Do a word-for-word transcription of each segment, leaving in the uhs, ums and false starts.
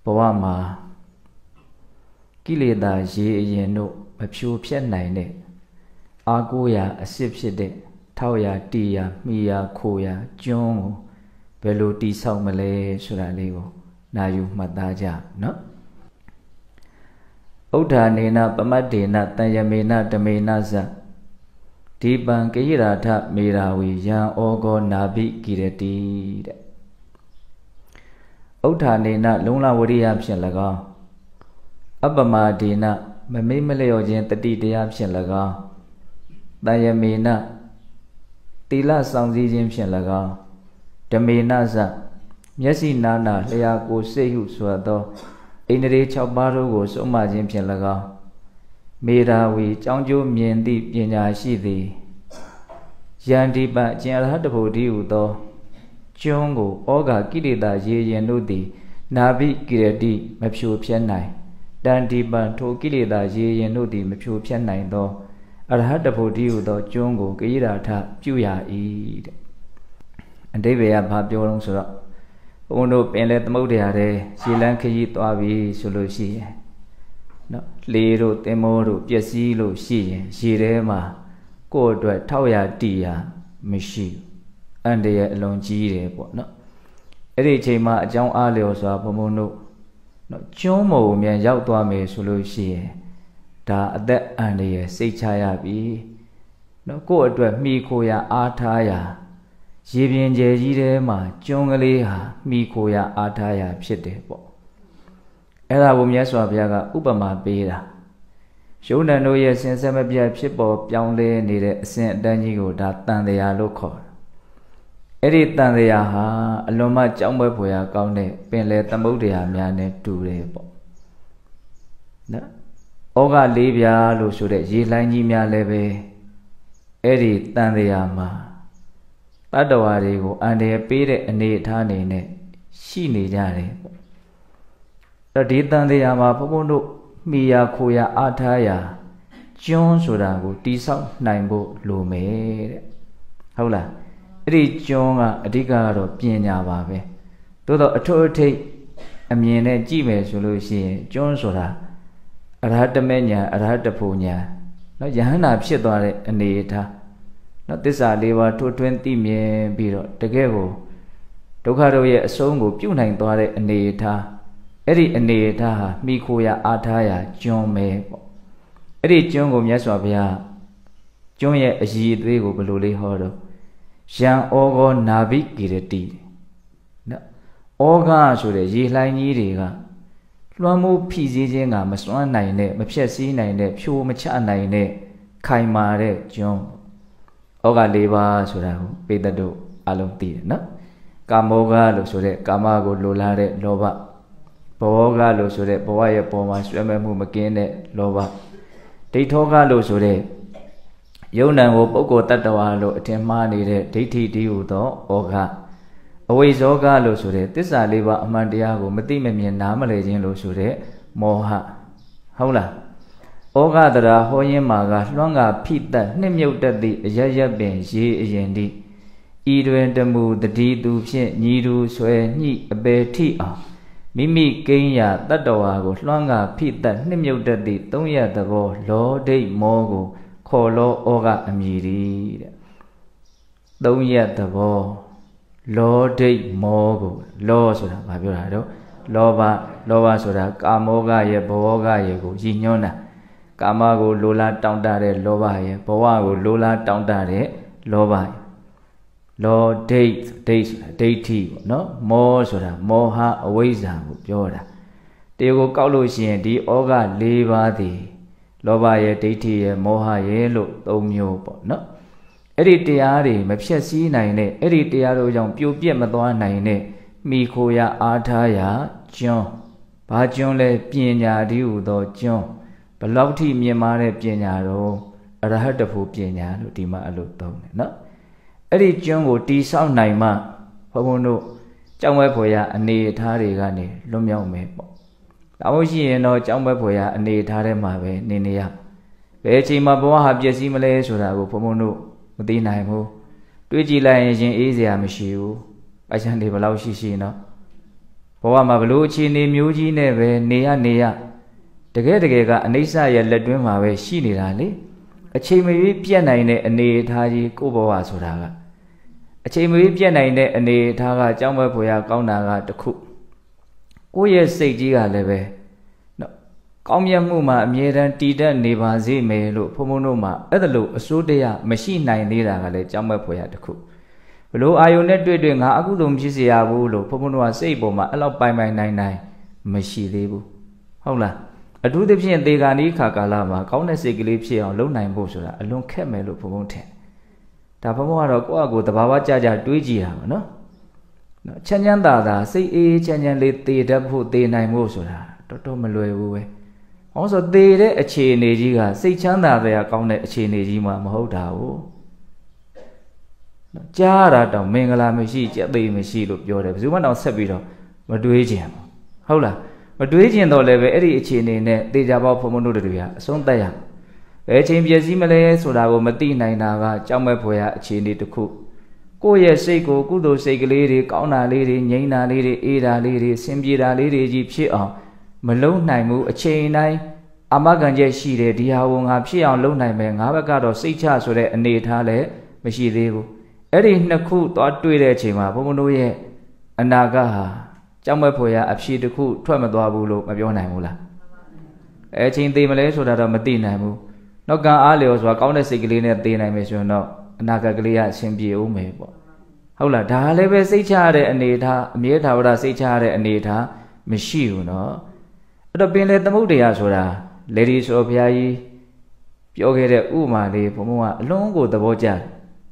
wa ma kileda ye yin no a pure pet nine it Agoya a sip shit Tauya tia mia koya jong Velo ti sao male suraleo na yu mataja no Uddha nena pamadena tayamena damena za Diban kayirata mirawi yan ogo nabi kireti Uddha nena lungla wariya pshin laga Abama dena mamimalayo jen tati daya pshin laga Tayamena Tila sangzi jen pshin laga Damena za Myasi nana laya ko seyu suado Inere chaparo go soma jen pshin laga Mirawi changjo myendi pinya shidi Yandi ba jenarhatapodi udo Chongo oga kirita ye yenudi Nabi kireti mapshu pshanai Dandi ba to kirita ye yenudi mapshu pshanai do Arhatapodi udo chongo kirata pyuya id Andeveya bhabyorong sura Uno penlet maudiare Silan kayi toavi sulusi No, Lero temoro piasilo si sirema ko dwa tauya dia mishi ande ya along ji de po no အဲ့ဒီအချိန်မှာအကြောင်းအားလျော်စွာဘုံဘုံတို့နော်ကျွန်းမိုံမြန်ရောက်သွားမယ်ဆိုလို့ရှိရင်ဒါအသက်အန္တရာယ်စိတ်ချရပြီနော်ကိုယ့်အတွက်မှီခိုရအားထားရရေပြင်ကျယ်ကြီးထဲမှာကျွန်းကလေးဟာမှီခိုရအားထားရဖြစ်တယ်ပေါ့အဲ့ဒါကိုမြတ်စွာဘုရားကဥပမာပေးတာရုံဏတို့ရဲ့စင်ဆက်မပြတ်ဖြစ်ပေါ်ပြောင်းလဲနေတဲ့အစဉ်အတန်းကြီးကိုဒါတန်တရားလို့ခေါ်တယ်အဲ့ဒီတန်တရားဟာအလွန်မှကြောင်းပွဲဖွယ်ရာကောင်းတဲ့ပင်လယ်သမုဒ္ဒရာများနဲ့တူတယ်ပေါ့နော်ဩဃလေးပြားလို့ဆိုတဲ့ရေလှိုင်းကြီးများလည်းပဲအဲ့ဒီတန်တရားမှာတတ္တဝါတွေကိုအန္တရာယ်ပေးတဲ့အနေအထားနေနဲ့ရှိနေကြတယ်ပေါ့အဲ့ဒီတန်တရားမှာဘုံဘုံတို့မိယာခိုရာအားထားရာကျွန်းဆိုတာကိုတိဆောက်နိုင်ဖို့လိုမယ်တဲ့ဟုတ်လားအဲ့ဒီကျွန်းကအဓိကကတော့ပညာပါပဲသို့တော့အထွတ်အထိပ်အမြင်နဲ့ကြည့်မယ်ဆိုလို့ရှိရင်ကျွန်းဆိုတာအရဟတမေညာအရဟတဖို့ညာနော်ယဟန္တာဖြစ်သွားတဲ့အနေအထားနော်သစ္စာလေးပါးထွတ်ထွင်းသိမြင်ပြီးတော့တကယ်ကိုဒုက္ခတို့ရဲ့အဆုံးကိုပြုနိုင်သွားတဲ့အနေအထားအဲ့ဒီအနေအထားဟာမိခိုရာအားထားရာကျွန်းပဲပေါ့အဲ့ဒီကျွန်းကိုမြတ်စွာဘုရားကျွန်းရဲ့အရည်အသွေးကိုဘယ်လိုလေးဟောတော့ယံဩဃောနာဘိကိရတိနော်ဩဃဆိုတဲ့ရေလှိုင်းကြီးတွေကလွှမ်းမိုးဖိစီးခြင်းကမစွမ်းနိုင်တဲ့မဖြက်စီးနိုင်တဲ့ဖြိုးမချနိုင်တဲ့ခိုင်မာတဲ့ကျွန်းဩဃ၄ပါးဆိုတာကိုပေတ္တတို့အလုံးသိတယ်နော်ကာမောဃလို့ဆိုတဲ့ကာမကိုလိုလားတဲ့လောဘဘောဃလို့ဆိုတဲ့ဘဝရဲ့ပေါ်မှာဆွဲမဲ့မှုမကင်းတဲ့လောဘဒိဋ္ဌောဃလို့ဆိုတဲ့ယုံနံကိုပုဂ္ဂိုလ်တ attva လို့အထင်မှားနေတဲ့ဒိဋ္ဌိတည်းဟူသောဩဃအဝိဇ္ဇောဃလို့ဆိုတဲ့သစ္စာလေးပါးအမှန်တရားကိုမသိမမြင်နားမလည်ခြင်းလို့ဆိုတဲ့မောဟဟုတ်လားဩဃတရာဟောရင်းမှာကလွှမ်းကဖိတက်နှစ်မြုပ်တတ်သည့်အရရပင်ရေအရင်တိဤတွင်တမူတတိသူဖြင့်ညီသူဆွဲညှိအပေထိအောင်မိမိကိန်းရာတတ္တဝါကိုလွှမ်းကဖိတက်နှစ်မြုပ်တတ်သည့်သုံးရသဘောလောဒိဋ္ဌမောကိုခေါ်လောဩဃအမည်တဲ့သုံးရသဘောလောဒိဋ္ဌမောကိုလောဆိုတာဘာပြောတာတော့လောဘလောဘဆိုတာကာမောဃရဲ့ဘဝဃရဲ့ကိုရည်ညွှန်းတာကာမကိုလိုလားတောင့်တတဲ့လောဘရဲ့ဘဝကိုလိုလားတောင့်တတဲ့လောဘရဲ့လောဒိဋ္ဌဒိဋ္ဌဆိုတာဒိဋ္ဌိပေါ့နော်မောဆိုတာမောဟအဝိဇ္ဇာကိုပြောတာတရားကိုကောက်လို့ရှိရင်ဒီဩဃ၄ပါးသည်လောဘရဲ့ဒိဋ္ဌိရဲ့မောဟရဲ့လို့သုံးမျိုးပေါ့နော်အဲ့ဒီတရားတွေမဖြတ်စည်းနိုင်တဲ့အဲ့ဒီတရားတို့ကြောင့်ပြိုပြက်မသွားနိုင်တဲ့မိခိုရာအားထားရာကျွန်းဘာကျွန်းလဲပညာတည်းဟူသောကျွန်းဘလောက်ထိမြင်မာတဲ့ပညာတော့အရဟတဖို့ပညာလို့ဒီမှာအဲ့လိုသုံးတယ်နော်အဲ့ဒီကျွန်းကိုတီဆောက်နိုင်မှဘုံဘုံတို့ကြောင်းဝဲဖွယ်ရအနေအထားတွေကနေလွတ်မြောက်မယ်ပေါ့ဒါမှရှိရင်တော့ကြောင်းဝဲဖွယ်ရအနေအထားထဲမှာပဲနေနေရဘယ်အချိန်မှာဘဝဟာပျက်စီးမလဲဆိုတာကိုဘုံဘုံတို့မသိနိုင်ဘူးတွေးကြည့်လိုက်ရင်ရင်အေးစရာမရှိဘူးအချမ်းတွေဘယ်လောက်ရှိရှိနော်ဘဝမှာဘလို့အခြေအနေမျိုးကြီးနဲ့ပဲနေရနေရတကယ်တကယ်ကအနိစ္စရဲ့လက်တွင်းမှာပဲရှိနေတာလေအချိန်မရွေးပြတ်နိုင်တဲ့အနေအထားကြီးကိုယ့်ဘဝဆိုတာကအချိန်မရွေးပြတ်နိုင်တဲ့အနေအထားကကြောင်းမဲ့ဖွယ်ရကောင်းတာကတစ်ခုကိုယ့်ရဲ့စိတ်ကြီးကလည်းပဲနော်ကောင်းမြတ်မှုမှာအမြဲတမ်းတည်တတ်နေပါစေမယ်လို့ဘုံဘုံတို့မှာအဲ့ဒါလို့အစိုးတရားမရှိနိုင်သေးတာကလည်းကြောင်းမဲ့ဖွယ်ရတစ်ခုဘလို့အာယုန်နဲ့တွေ့တွေ့ငါအကုသိုလ်ဖြစ်စေရဘူးလို့ဘုံဘုံတို့ကစိတ်ပေါ်မှာအဲ့လောက်ပိုင်ပိုင်နိုင်နိုင်မရှိသေးဘူးဟုတ်လားအထူးသဖြင့်သေဂာနိခါကာလမှာကောင်းတဲ့စိတ်ကလေးဖြစ်အောင်လုပ်နိုင်ဖို့ဆိုတာအလွန်ခက်မယ်လို့ဘုံဘုံထင်ဒါဘုံဘုံကတော့ကိုယ့်အကိုတဘာဝကြကြတွေးကြည့်တာပါနော်နော်ချမ်းချမ်းသာသာစိတ်အေးချမ်းချမ်းလေးသေတတ်ဖို့သေနိုင်ဖို့ဆိုတာတော်တော်မလွယ်ဘူးပဲဟောဆိုသေတဲ့အခြေအနေကြီးကစိတ်ချမ်းသာတဲ့အကောင်းတဲ့အခြေအနေကြီးမှမဟုတ်တာဘူးနော်ကြားရတာတောင်မင်္ဂလာမရှိကြက်သိမရှိလို့ပြောတယ်ဘယ်သူမှတော့ဆက်ပြီးတော့မတွေးကြဘူးဟုတ်လားမတွေးကျင်တော့လည်းပဲအဲ့ဒီအခြေအနေနဲ့တေချာပေါက်ဘုံဘုံတို့တွေကအဆုံးသက်ရဘယ်ချိန်ပြည့်စည်မလဲဆိုတာကိုမသိနိုင်တာကကြောက်မဲ့ဖွယ်ရအခြေအနေတစ်ခုကိုယ့်ရဲ့စိတ်ကိုကုသိုလ်စိတ်ကလေးတွေကောင်းတာလေးတွေငြိမ်းတာလေးတွေအေးတာလေးတွေစင်ပြေတာလေးတွေကြီးဖြစ်အောင်မလုံးနိုင်ဘူးအချိန်တိုင်းအာမခံချက်ရှိတယ်ဒီဟာကိုငါဖြစ်အောင်လုပ်နိုင်မယ်ငါဘက်ကတော့စိတ်ချဆိုတဲ့အနေအထားလည်းမရှိသေးဘူးအဲ့ဒီနှစ်ခုသွားတွေ့တဲ့အချိန်မှာဘုံဘုံတို့ရဲ့အနာဂတ်ဟာကြောက်မဲ့ဖွယ်ရအဖြေတစ်ခုထွက်မသွားဘူးလို့မပြောနိုင်ဘူးလားအဲအချိန်သေးမလဲဆိုတာတော့မသိနိုင်ဘူးနောက်ကံအားလျော်ဆိုတာကောင်းတဲ့စိတ်ကလေးနဲ့သေနိုင်မယ်ဆိုရင်တော့အနာဂတ်ကလေးကအဆင်ပြေဦးမယ်ပေါ့ဟုတ်လားဒါလည်းပဲစိတ်ချရတဲ့အနေထားအမြဲထာဝရစိတ်ချရတဲ့အနေထားမရှိဘူးเนาะအဲ့တော့ပင်လေသမုဒ္ဒရာဆိုတာလေဒီဆိုဘုရားကြီးပြောခဲ့တဲ့ဥမာလေးဘုံဘုံကအလွန်ကိုသဘောကျတယ်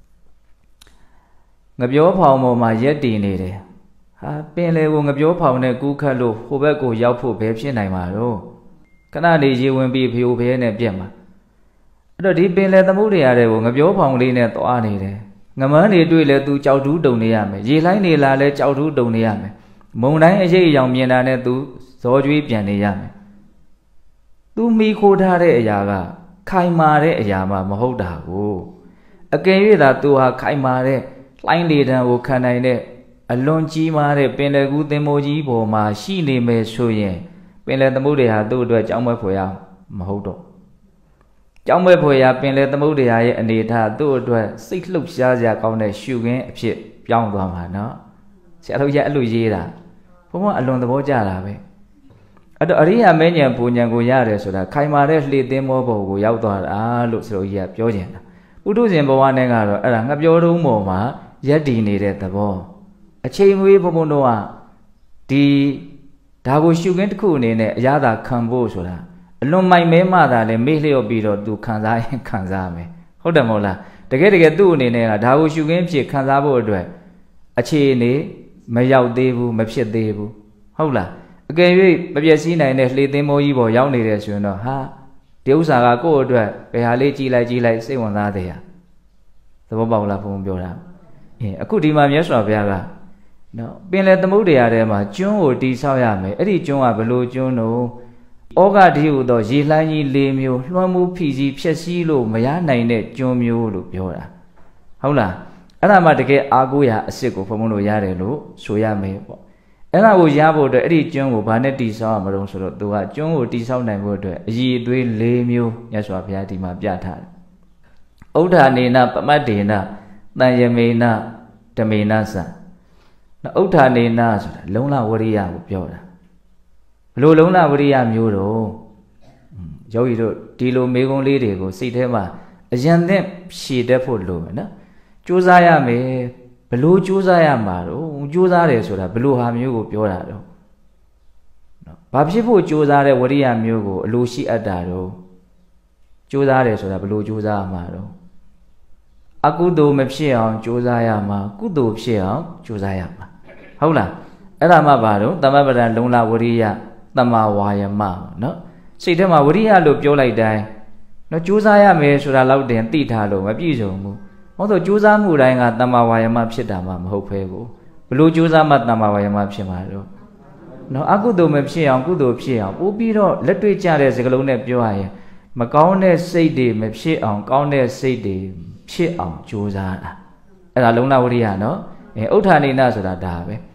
ငပြောဖောင်ပေါ်မှာရက်တည်နေတယ်ဟာပင်လေကိုငပြောဖောင်နဲ့ကူးခတ်လို့ဟိုဘက်ကိုရောက်ဖို့ဘယ်ဖြစ်နိုင်မှာတော့ခဏလေးရေဝင်ပြီးဖြိုဖဲနဲ့ပြက်မှာအဲ့တော့ဒီပင်လေသမုဒ္ဒရာတွေကိုငပြောဖောင်လေးနဲ့သွားနေတယ်ငမန်းတွေတွေ့လဲသူကြောက်တူးတုံနေရမယ်ရေလှိုင်းနေလာလဲကြောက်တူးတုံနေရမယ်မုံတိုင်းအရေးအယောင်မြင်တာနဲ့သူဇောကျွေးပြန်နေရမယ်သူမိခိုးထားတဲ့အရာကခိုင်မာတဲ့အရာမှမဟုတ်တာကိုအကယ်၍သာသူဟာခိုင်မာတဲ့လှိုင်းလေတံကိုခံနိုင်တဲ့အလွန်ကြီးမားတဲ့ပင်လယ်ကူးသင်္ဘောကြီးပေါ်မှာရှိနေမယ်ဆိုရင်ပင်လယ်သမုဒ္ဒရာသူ့အတွက်ကြောင်းပွဲဖွယ်ရမဟုတ်တော့ကြောင်းပွဲဖွယ်ရပင်လယ်သမုဒ္ဒရာရဲ့အနေထားသူ့အတွက်စိတ်လှုပ်ရှားစရာကောင်းတဲ့ရှုခင်းအဖြစ်ပြောင်းသွားမှာနော်ဆရာတို့ရဲ့အဲ့လိုရေးတာဘုံဘအလွန်သဘောကျတာပဲအဲ့တော့အရိယာမင်းဉဏ်ပူဉဏ်ကိုရတယ်ဆိုတာခိုင်မာတဲ့လှေသင်းမောဘုံကိုရောက်သွားတာလို့ဆရာတို့ကြီးကပြောကြတာပုထုဇဉ်ဘဝနဲ့ကတော့အဲ့ဒါငါပြောတုံးပေါ်မှာရက်တည်နေတဲ့သဘောအချိန်မွေးဘုံဘုံတို့ကဒီဒါကိုရှုခင်းတစ်ခုအနေနဲ့အရသာခံဖို့ဆိုတာအလွန်မိုင်မဲမှသာလဲမေ့လျော့ပြီးတော့သူခံစားရင်ခံစားမယ်ဟုတ်တယ်မဟုတ်လားတကယ်တကယ်သူ့အနေနဲ့ကဒါကိုရှုခင်းဖြစ်ခံစားဖို့အတွက်အခြေအနေမရောက်သေးဘူးမဖြစ်သေးဘူးဟုတ်လားအကယ်၍မပြည့်စည်နိုင်တဲ့လှေသင်းမိုးကြီးပေါ်ရောက်နေတယ်ဆိုရင်တော့ဟာဒီဥစ္စာကကိုယ့်အတွက်ဘယ်ဟာလေးကြည်လိုက်ကြည်လိုက်စိတ်ဝင်စားတယ်ဟာသဘောပေါက်လားဘုံပြောတာအင်းအခုဒီမှာမြတ်စွာဘုရားကနော်ပင်လေသမုဒ္ဒရာထဲမှာကျွန်းကိုတီဆောက်ရမယ်အဲ့ဒီကျွန်းကဘလို့ကျွန်းတော့ဩဃတိဟုသောရေလှိုင်းကြီး၄မျိုးလွှမ်းမှုဖိစီးဖြက်စီးလို့မရနိုင်တဲ့ကျွန်းမျိုးလို့ပြောတာဟုတ်လားအဲ့ဒါမှတကယ်အာကိုရာအစ်စ်ကိုဖုံဖုံလို့ရတယ်လို့ဆိုရမယ်ပေါ့အဲ့ဒါကိုရဖို့အတွက်အဲ့ဒီကျွန်းကိုဘာနဲ့တီဆောက်ရမလို့ဆိုတော့သူကကျွန်းကိုတီဆောက်နိုင်ဖို့အတွက်အည်အသွေး၄မျိုးမြတ်စွာဘုရားဒီမှာပြထားတယ်ဥဒ္ဓာနေနပမတ်တေနတန်ယမေနဓမေနသနော်ဥဒ္ဓာနေနဆိုတာလုံလဝရိယကိုပြောတာဘလို့လုံလဝရိယမျိုးတော့ယောဂီတို့ဒီလိုမေကုံးလေးတွေကိုစိတ်ထဲမှာအယံနဲ့ဖြည့်တတ်ဖို့လိုမယ်နော်ကြိုးစားရမယ်ဘလို့ကြိုးစားရမှာတော့ကြိုးစားတယ်ဆိုတာဘလို့ဟာမျိုးကိုပြောတာတော့နော်ဘာဖြစ်ဖို့ကြိုးစားတဲ့ဝရိယမျိုးကိုအလိုရှိအပ်တာတော့ကြိုးစားတယ်ဆိုတာဘလို့ကြိုးစားရမှာတော့အကုသိုလ်မဖြစ်အောင်ကြိုးစားရမှာကုသိုလ်ဖြစ်အောင်ကြိုးစားရမှာဟုတ်လားအဲ့ဒါမှဘာတော့သမပဒံလုံလဝရိယတမဝါယမနော်စိတ်ထဲမှာဝရိယလို့ပြောလိုက်တိုင်းနော်ကြိုးစားရမယ်ဆိုတာလောက်တင်သိထားလို့မပြည့်စုံဘူးဟောဆိုကြိုးစားမှုတိုင်းကတမဝါယမဖြစ်တာမှမဟုတ်ဖဲကိုဘလို့ကြိုးစားမှတမဝါယမဖြစ်မှာတော့နော်အကုသိုလ်မဖြစ်အောင်ကုသိုလ်ဖြစ်အောင်ပို့ပြီးတော့လက်တွေ့ကြတဲ့စကားလုံးနဲ့ပြောရရင်မကောင်းတဲ့စိတ်တွေမဖြစ်အောင်ကောင်းတဲ့စိတ်တွေဖြစ်အောင်ကြိုးစားတာအဲ့ဒါလုံလဝရိယနော်အဲဥဋ္ဌာနေနဆိုတာဒါပဲ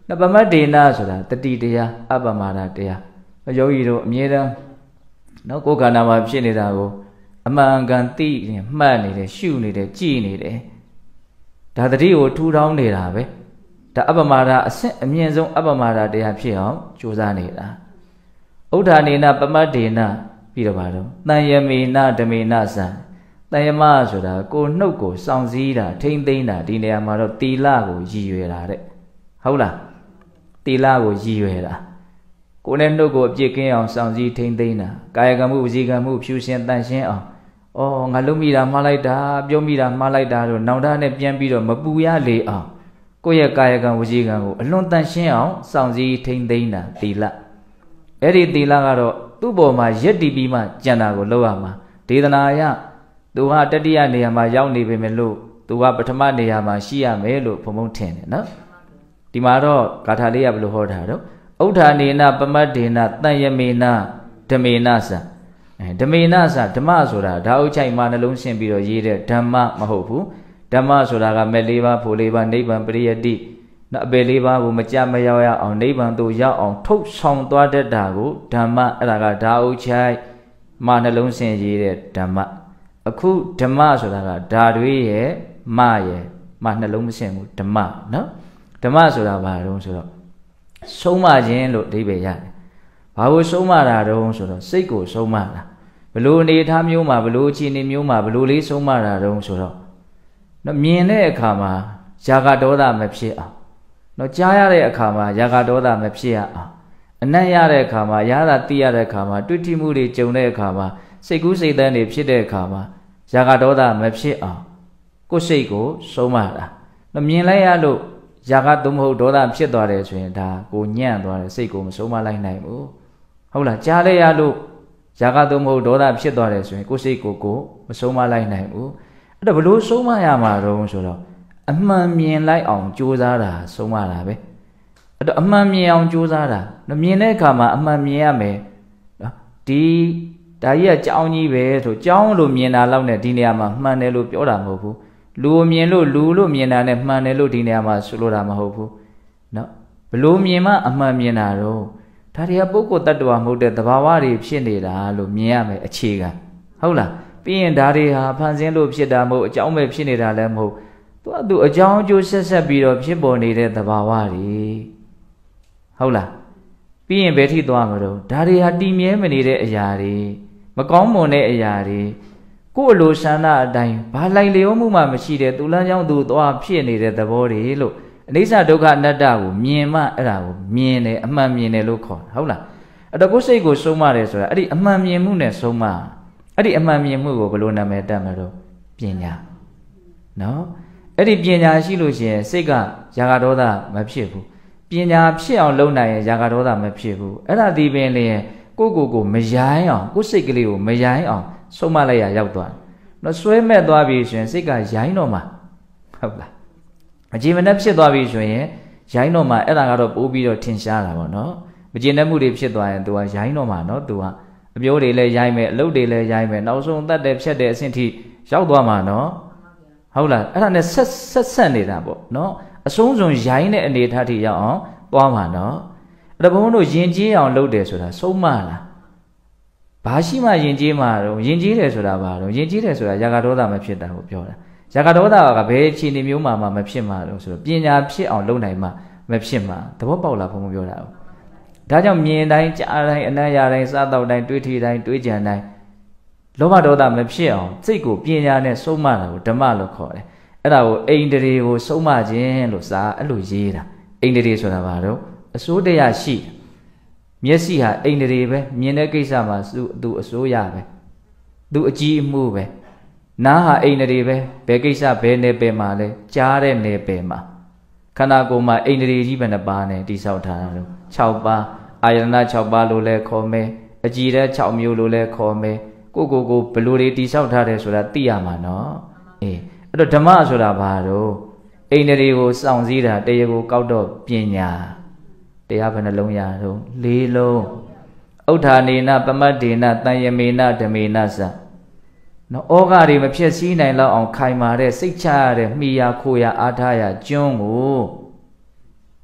နပမတ်ဒေနာဆိုတာတတိတရားအပမာဒတရားယောဂီတို့အမြဲတမ်းနော်ကိုယ်ခန္ဓာမှာဖြစ်နေတာကိုအမှန်ကန်သိနေမှတ်နေတယ်ရှုနေတယ်ကြည်နေတယ်ဒါတတိကိုထူထောင်းနေတာပဲဒါအပမာဒအဆင့်အမြင့်ဆုံးအပမာဒတရားဖြစ်အောင်ကြိုးစားနေတာဥဒ္ဓာနေနပမတ်ဒေနာပြီးတော့ပါတော့တန်ယမေနဓမေနသံတန်ယမဆိုတာကိုနှုတ်ကိုစောင့်စည်းတာထိမ့်သိမ့်တာဒီနေရာမှာတော့တီလကိုရည်ရွယ်တာတဲ့ဟုတ်လားတီလကိုရည်ရွယ်တာကိုယ်နဲ့နှုတ်ကိုအပြစ်ကင်းအောင်စောင့်စည်းထိမ့်သိမ့်တာကာယကံမှုဝစီကံမှုဖြူရှင်တန်ရှင်းအောင်ဩငါလုံးမိတာမှားလိုက်တာပြောမိတာမှားလိုက်တာတော့နောင်တနဲ့ပြန်ပြီးတော့မပူရလေအောင်ကိုယ့်ရဲ့ကာယကံဝစီကံကိုအလွန်တန်ရှင်းအောင်စောင့်စည်းထိမ့်သိမ့်တာတီလအဲ့ဒီတီလကတော့သူ့ပေါ်မှာရက်တည်ပြီးမှကြံတာကိုလောက်ရမှာဒေသနာယသူဟာတတိယနေရာမှာရောက်နေပေမဲ့လို့သူကပထမနေရာမှာရှိရမယ်လို့ဘုံဘုံထင်တယ်နော်ဒီမှာတော့ဂါထာလေးကဘယ်လိုဟောတာတော့ဥဒ္ဓာနေနပမတ်ဒေနတန်ယမေနဓမေနသအဲဓမေနသဓမ္မဆိုတာဓာအုပ်ချိုက်မှာနှလုံးရှင်းပြီးတော့ရေးတဲ့ဓမ္မမဟုတ်ဘူးဓမ္မဆိုတာကမဲ့လေးပါးဖို့လေးပါးနိဗ္ဗာန်ပရိယတိနော်အပေလေးပါးကိုမကြမရောက်ရအောင်နိဗ္ဗာန်သို့ရောက်အောင်ထုတ်ဆောင်သွားတတ်တာကိုဓမ္မအဲ့ဒါကဓာအုပ်ချိုက်မှာနှလုံးရှင်းရေးတဲ့ဓမ္မအခုဓမ္မဆိုတာကဓာတွေရဲ့မရဲ့မနှလုံးမရှင်းဘူးဓမ္မနော်ဓမ္မဆိုတာဘာတုံးဆိုတော့ဆုံးမခြင်းလို့အဓိပ္ပာယ်ရတယ်ဘာလို့ဆုံးမတာတုံးဆိုတော့စိတ်ကိုဆုံးမတာဘလို့အနေထားမျိုးမှာဘလို့အခြေအနေမျိုးမှာဘလို့လေးဆုံးမတာတုံးဆိုတော့နော်မြင်တဲ့အခါမှာຢာကဒေါသမဖြစ်အောင်နော်ကြားရတဲ့အခါမှာຢာကဒေါသမဖြစ်ရအောင်အနံ့ရတဲ့အခါမှာရတာသိရတဲ့အခါမှာတွေ့ထိမှုတွေကြုံတဲ့အခါမှာစိတ်ကူးစိတ်သန်းတွေဖြစ်တဲ့အခါမှာຢာကဒေါသမဖြစ်အောင်ကိုယ်စိတ်ကိုဆုံးမတာနော်မြင်လိုက်ရလို့ຢာကသို့မဟုတ်ဒေါသဖြစ်သွားတယ်ဆိုရင်ဒါကိုညံ့သွားတယ်စိတ်ကိုမဆုံးမလိုက်နိုင်ဘူးဟုတ်လားကြားလိုက်ရလို့ຢာကသို့မဟုတ်ဒေါသဖြစ်သွားတယ်ဆိုရင်ကိုယ်စိတ်ကိုကိုမဆုံးမလိုက်နိုင်ဘူးအဲ့တော့ဘလို့ဆုံးမရမှာတော့ဆိုတော့အမှန်မြင်လိုက်အောင်ကြိုးစားတာဆုံးမတာပဲအဲ့တော့အမှန်မြင်အောင်ကြိုးစားတာမြင်တဲ့အခါမှာအမှန်မြင်ရမယ်နော်ဒီဒါကြီးကကြောင်းကြီးပဲဆိုကြောင်းလို့မြင်တာလောက်နဲ့ဒီနေရာမှာမှန်တယ်လို့ပြောတာမဟုတ်ဘူးလူကိုမြင်လို့လူလို့မြင်တာနဲ့မှန်တယ်လို့ဒီနေရာမှာဆိုလိုတာမဟုတ်ဘူးနော်ဘလို့မြင်မှအမှန်မြင်တာတော့ဒါတွေကပုဂ္ဂိုလ်တ attva မဟုတ်တဲ့သဘာဝတွေဖြစ်နေတာလို့မြင်ရမယ်အခြေခံဟုတ်လားပြီးရင်ဒါတွေဟာဖန်ဆင်းလို့ဖြစ်တာမဟုတ်အကြောင်းပဲဖြစ်နေတာလည်းမဟုတ်သူကသူအကြောင်းအကျိုးဆက်ဆက်ပြီးတော့ဖြစ်ပေါ်နေတဲ့သဘာဝတွေဟုတ်လားပြီးရင်ဘယ်ထိသွားမလို့ဒါတွေဟာတည်မြဲမနေတဲ့အရာတွေမကောင်းမွန်တဲ့အရာတွေကိုယ်လိုဆန္ဒအတိုင်းဘာလိုက်လျောမှုမှမရှိတဲ့သူလမ်းကြောင်းသူသွားဖြစ်နေတဲ့သဘောတွေလို့အနိစ္စဒုက္ခအနတ္တကိုမြင်မှအဲ့ဒါကိုမြင်တယ်အမှန်မြင်တယ်လို့ခေါ်တာဟုတ်လားအဲ့တော့ကိုယ်စိတ်ကိုဆုံးမတယ်ဆိုတာအဲ့ဒီအမှန်မြင်မှုနဲ့ဆုံးမအဲ့ဒီအမှန်မြင်မှုကိုဘယ်လိုနာမည်တတ်မှာတော့ပညာနော်အဲ့ဒီပညာရှိလို့ရှိရင်စိတ်ကຢာကဒေါသမဖြစ်ဘူးပညာဖြစ်အောင်လုပ်နိုင်ရင်ຢာကဒေါသမဖြစ်ဘူးအဲ့ဒါဒီပင်လျင်ကိုယ့်ကိုယ်ကိုမရိုင်းအောင်ကိုယ်စိတ်ကလေးကိုမရိုင်းအောင်ဆုံးမလိုက်ရရောက်သွားနော်ဆွဲမဲ့သွားပြီဆိုရင်စိတ်ကရိုင်းတော့မှာဟုတ်လားအကြည်မနဲ့ဖြစ်သွားပြီဆိုရင်ရိုင်းတော့မှာအဲ့ဒါကတော့ပိုးပြီးတော့ထင်ရှားတာပေါ့နော်မကျေနပ်မှုတွေဖြစ်သွားရင် तू ကရိုင်းတော့မှာနော် तू ကအပြိုးတွေလည်းရိုင်းမယ်အလုပ်တွေလည်းရိုင်းမယ်နောက်ဆုံးတတ်တယ်ဖြတ်တယ်အဆင့်ထိရောက်သွားမှာနော်ဟုတ်လားအဲ့ဒါနဲ့ဆက်ဆက်ဆက်နေတာပေါ့နော်အဆုံးစွန်ရိုင်းတဲ့အနေအထားထိရောက်အောင်သွားမှာနော်အဲ့ဒါဘုန်းတို့ယဉ်ကျေးအောင်လုပ်တယ်ဆိုတာဆုံးမလားဘာရှိမှယဉ်ကျေးမှာတော့ယဉ်ကျေးတယ်ဆိုတာဘာတော့ယဉ်ကျေးတယ်ဆိုတာຢာကဒေါသမဖြစ်တာကိုပြောတာຢာကဒေါသကဘယ်အခြေအနေမျိုးမှမဖြစ်မှာတော့ဆိုတော့ပညာဖြစ်အောင်လုပ်နိုင်မှမဖြစ်မှာသဘောပေါက်လားဘုံဘုံပြောတာ။ဒါကြောင့်မြင်တိုင်းကြားတိုင်းအနံ့ရတိုင်းစားတော့တိုင်းတွေးထီတိုင်းတွေးကြံတိုင်းလောဘဒေါသမဖြစ်အောင်စိတ်ကိုပညာနဲ့ဆုံးမတာကိုဓမ္မလို့ခေါ်တယ်။အဲ့ဒါကိုအိန္ဒြေကိုဆုံးမခြင်းလို့စာအဲ့လိုရေးတာ။အိန္ဒြေဆိုတာဘာတော့အစိုးတရားရှိမျက်စိဟာအိန္ဒြေပဲမြင်တဲ့ကိစ္စမှာသူသူအစိုးရပဲသူအကြည့်အမှုပဲနားဟာအိန္ဒြေပဲဘယ်ကိစ္စဘယ်နယ်ပယ်မှာလဲကြားတဲ့နယ်ပယ်မှာခန္ဓာကိုယ်မှာအိန္ဒြေကြီးဘယ်နှပါးနဲ့တိဆောက်ထားတာလို့၆ပါးအာယတနာ၆ပါးလို့လဲခေါ်မယ်အကြည်တဲ့၆မျိုးလို့လဲခေါ်မယ်ကိုကိုကိုဘယ်လိုတွေတိဆောက်ထားတယ်ဆိုတာသိရမှာနော်အေးအဲ့တော့ဓမ္မဆိုတာဘာတော့အိန္ဒြေကိုစောင့်စည်းတာတရားကိုကောက်တော့ပညာတရားဘယ်နှလုံးရတော့၄လုံးဥဋ္ဌာနေနပမတ်ဒေနတန်ယမေနဓမေနသနော်ဩဃတွေမဖြစ်စည်းနိုင်လောက်အောင်ခိုင်မာတဲ့စိတ်ချရတဲ့မိယာခိုရာအားထားရာကျွန်းကို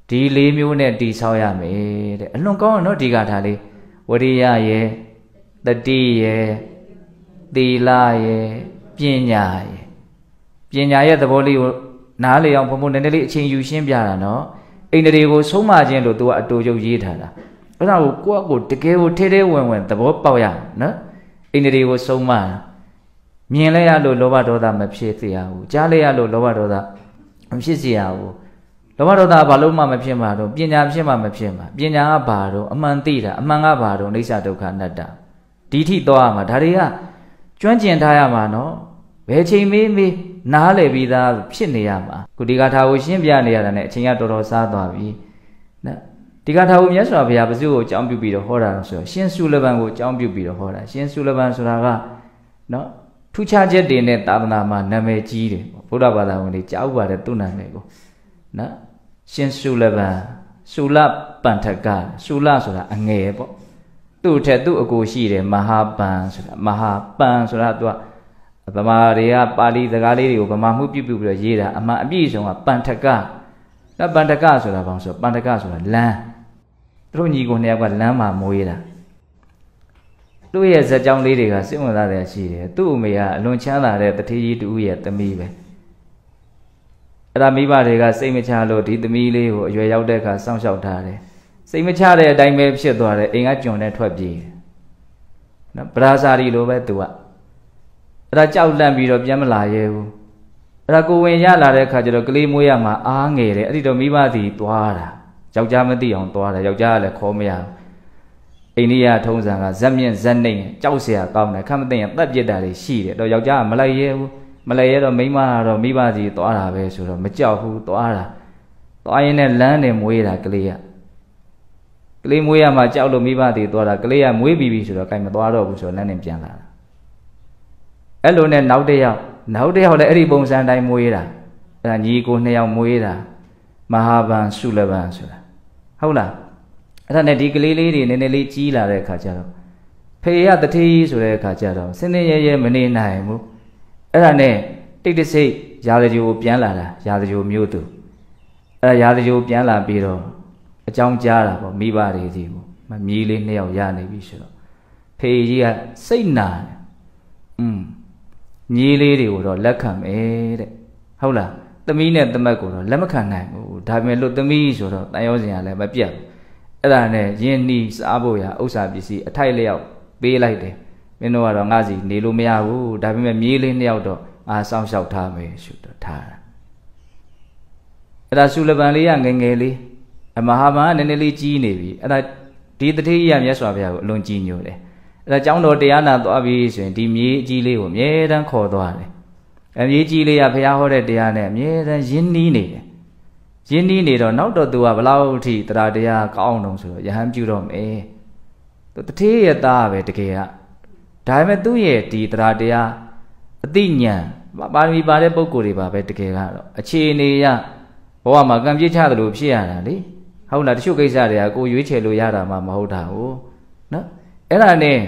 ဒီလေးမျိုးနဲ့တည်ဆောက်ရမယ်တဲ့အလွန်ကောင်းတော့ဒီကထာလေးဝရိယရဲ့တတိရဲ့သီလရဲ့ပညာရဲ့ပညာရဲ့သဘောလေးကိုနားလေအောင်ဘုံဘုံနည်းနည်းလေးအချိန်ယူရှင်းပြတာနော်အိန္ဒြေကိုဆုံးမခြင်းလို့သူကအတူချုပ်ရေးထားတာအဲ့ဒါကိုကိုယ့်အကိုတကယ်ကိုထဲထဲဝင်ဝင်သဘောပေါက်ရနော်အိန္ဒြေကိုဆုံးမမြင်လဲရလို့လောဘဒေါသမဖြစ်စေရဘူးကြားလဲရလို့လောဘဒေါသမဖြစ်စေရဘူးလောဘဒေါသဘာလို့မှမဖြစ်မှာတော့ပညာဖြစ်မှမဖြစ်မှာပညာကဘာတော့အမှန်သိတာအမှန်ကဘာတော့အိဋ္ဌဒုက္ခအနတ္တဒီထိသွားမှာဒါတွေကကျွမ်းကျင်ထားရမှာနော်ဘယ်ချိန်မေးမေးနားလည်ပြီးသားဖြစ်နေရမှာခုဒီကထာကိုရှင်းပြနေရတာနဲ့အချိန်ကတော်တော်စားသွားပြီနော်ဒီကထာကိုမြတ်စွာဘုရားဘုစုကိုအကြောင်းပြုပြီးတော့ဟောတာလို့ဆိုတော့ရှင်စုလပံကိုအကြောင်းပြုပြီးတော့ဟောတာရှင်စုလပံဆိုတာကနော်ထူးခြားချက်တွေနဲ့သာသနာမှာနာမည်ကြီးတယ်ဗုဒ္ဓဘာသာဝင်တွေကြားဥပါတဲ့သူ့နာမည်ကိုနော်ရှင်စုလပံစုလပန္ထကစုလဆိုတာအငယ်ပေါ့သူ့ထက်သူ့အကိုရှိတယ်မဟာပန်ဆိုတာမဟာပန်ဆိုတာသူကဗမာတွေကပါဠိစကားလေးတွေကိုဗမာမှုပြုတ်ပြုတ်ပြီးတော့ရေးတာအမှန်အပြည့်စုံကပန္ထကနော်ပန္ထကဆိုတာဘာလို့ဆိုပန္ထကဆိုတာလမ်းသူတို့ညီကိုနှစ်ယောက်ကလမ်းမှာမွေးတာသူ့ရဲ့ဇာတ်ကြောင်းလေးတွေကစိတ်ဝင်စားတယ်ရှိတယ်သူ့အမေကအလွန်ချမ်းသာတဲ့တထေးကြီးတူရဲ့သမီးပဲအဲ့ဒါမိဘတွေကစိတ်မချလို့ဒီသမီးလေးကိုအရွယ်ရောက်တဲ့အခါစောင့်ရှောက်ထားတယ်စိတ်မချတဲ့အတိုင်းပဲဖြစ်သွားတယ်အိမ်ကကျွန်နဲ့ထွက်ပြေးတယ်နော်ပရာဇာရီလိုပဲသူကအဲ့ဒါကြောက်လန့်ပြီးတော့ပြန်မလာရဲဘူးအဲ့ဒါကိုဝင်ရလာတဲ့အခါကျတော့ကလေးမွေးရမှာအားငယ်တယ်အဲ့ဒီတော့မိဘသည်သွားတာယောက်ျားမသိအောင်သွားတယ်ယောက်ျားကလည်းခေါ်မရဘူးအိန္ဒိယထုံးစံကဇက်မြင့်ဇက်နှိမ်ကြောက်เสียကောင်းတယ်ခက်မသိရင်တက်ပြစ်တာတွေရှိတယ်တော့ယောက်ျားကမလိုက်ရဲဘူးမလိုက်ရဲတော့မိန်းမကတော့မိဘစီသွားတာပဲဆိုတော့မကြောက်ဘူးသွားတာသွားရင်လည်းလမ်းနဲ့မွေးတာကလေးကကလေးမွေးရမှာကြောက်လို့မိဘစီသွားတာကလေးကမွေးပြီးပြီဆိုတော့ကိုင်မသွားတော့ဘူးဆိုတော့လမ်းနဲ့ပြန်လာတာအဲ့လိုနဲ့နောက်တစ်ယောက်နောက်တစ်ယောက်လည်းအဲ့ဒီပုံစံတိုင်းမွေးတာအဲ့ဒါညီကိုနှစ်ယောက်မွေးတာမဟာဗန်စုလဗန်ဆိုတာဟုတ်လားအဲ့ဒါနဲ့ဒီကလေးလေးတွေနည်းနည်းလေးကြီးလာတဲ့အခါကျတော့ဖေရတထေးဆိုတဲ့အခါကျတော့စင်းစင်းရဲရဲမနေနိုင်ဘူးအဲ့ဒါနဲ့တိတ်တဆိတ်ရာဇဂျိုပြန်လာတာရာဇဂျိုမျိုးသူအဲ့ဒါရာဇဂျိုပြန်လာပြီးတော့အကြောင်းကြားတာပေါ့မိဘတွေစီကိုမမြည်လေးနှစ်ယောက်ရနေပြီဆိုတော့ဖေကြီးကစိတ်နာတယ်อืมညီလေးတွေကိုတော့လက်ခံမယ်တဲ့ဟုတ်လားသမီးနဲ့သမက်ကိုတော့လက်မခံနိုင်ဘူးဒါပေမဲ့လို့သမီးဆိုတော့တန်ရောစင်ကလည်းမပြတ်ဘူးအဲ့ဒါနဲ့ယင်းနှီးစားဖို့ရဥစ္စာပစ္စည်းအထိုက်လျောက်ပေးလိုက်တယ်မင်းတို့ကတော့ငါစီနေလို့မရဘူးဒါပေမဲ့မြေးလေးနှစ်ယောက်တော့အာစောင့်ရှောက်ထားမယ်ဆိုတော့ထားတာအဲ့ဒါစုလပံလေးကငယ်ငယ်လေးအမဟာဗန်ကနည်းနည်းလေးကြီးနေပြီအဲ့ဒါဒီတထေးကြီးကမြတ်စွာဘုရားကိုအလွန်ကြည်ညိုတယ်အဲ့ဒါကျောင်းတော်တရားနာသွားပြီဆိုရင်ဒီမြေးအကြီးလေးကိုအမြဲတမ်းခေါ်သွားတယ်အမြေးကြီးလေးကဘုရားဟောတဲ့တရားနဲ့အမြဲတမ်းရင်းနှီးနေတယ်ရင်းနှီးနေတော့နောက်တော့သူကဘလောက်အထိတရားတရားကောင်းအောင်ဆိုတော့ယဟန်ပြုတော့မယ်သူတထေးရဲ့သားပဲတကယ်ကဒါပေမဲ့သူ့ရဲ့ဒီတရားတရားအသိဉာဏ်ပါရမီပါတဲ့ပုဂ္ဂိုလ်တွေပါပဲတကယ်ကတော့အခြေအနေရဘဝမှာကံပြစ်ချတယ်လို့ဖြစ်ရတာလေဟုတ်လားတချို့ကိစ္စတွေကကိုရွေးချယ်လို့ရတာမှမဟုတ်တာဟုတ်နော်အဲ့ဒါနဲ့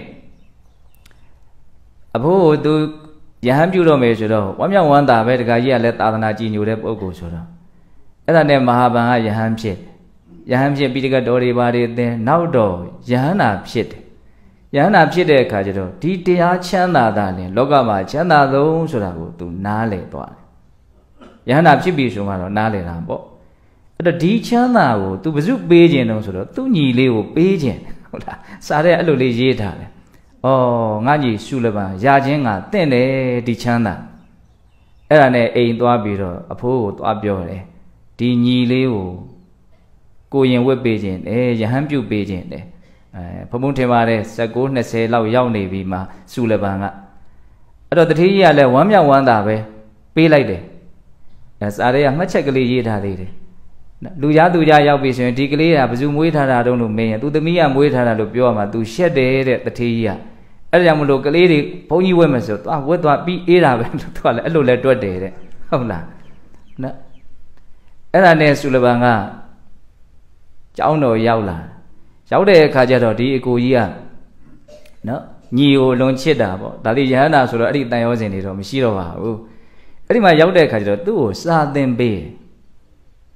အဖိုးသူယဟန်ပြုတော့မယ်ဆိုတော့ဝမ်းမြောက်ဝမ်းသာပဲတခါကြီးကလည်းသာသနာကြည်ညိုတဲ့ပုဂ္ဂိုလ်ဆိုတော့အဲ့ဒါနဲ့မဟာဗန်ကယဟန်ဖြစ်ယဟန်ဖြစ်ပြီးတကတော်တွေပါတွေအသင်နောက်တော့ယဟန်နာဖြစ်တယ်ယဟန်နာဖြစ်တဲ့အခါကျတော့ဒီတရားချမ်းသာတာလင်လောကမှာချမ်းသာဆုံးဆိုတာကိုသူနားလည်သွားတယ်ယဟန်နာဖြစ်ပြီဆိုမှတော့နားလည်တာပေါ့အဲ့တော့ဒီချမ်းသာကိုသူဘယ်သူပေးခြင်းတုံးဆိုတော့သူ့ညီလေးကိုပေးခြင်းဟုတ်လားစားတဲ့အဲ့လိုလေးရေးထားတယ်ဩငါညီရှုလပံရခြင်းကတင့်တယ်ဒီချမ်းသာအဲ့ဒါနဲ့အိမ်သွားပြီးတော့အဖိုးကိုသွားပြောတယ်ဒီညီလေးကိုကိုရင်ဝတ်ပေးခြင်းတယ်ယဟန်ပြုတ်ပေးခြင်းတယ်အဲဘုံဘုံထင်ပါတယ်၁၉ ၂၀လောက်ရောက်နေပြီမှာစုလပံကအဲ့တော့တတိယကြီးကလည်းဝမ်းမြောက်ဝမ်းသာပဲပေးလိုက်တယ်အဲစားရဲကမှတ်ချက်ကလေးရေးထားသေးတယ်လူသားသူကြားရောက်ပြီဆိုရင်ဒီကလေးကဘယ်သူမွေးထားတာတုံးလို့မင်းရင်သူသမီးကမွေးထားတာလို့ပြောရမှာ तू ရှက်တယ်တဲ့တတိယကြီးကအဲ့ဒါကြောင့်မလို့ကလေးတွေဘုန်းကြီးဝဲမယ်ဆိုသွားဝဲသွားပြီးအေးတာပဲလို့သူကလည်းအဲ့လိုလဲတွက်တယ်တဲ့ဟုတ်လားနော်အဲ့ဒါနဲ့စုလပံကကျောင်းတော်ရောက်လာရောက်တဲ့အခါကျတော့ဒီအကိုကြီးကနော်ညီကိုလွန်ချစ်တာပေါ့ဒါလေးယဟန္တာဆိုတော့အဲ့ဒီတန်ရောစင်တွေတော့မရှိတော့ပါဘူးအဲ့ဒီမှာရောက်တဲ့အခါကျတော့သူ့ကိုစာသင်ပေးသ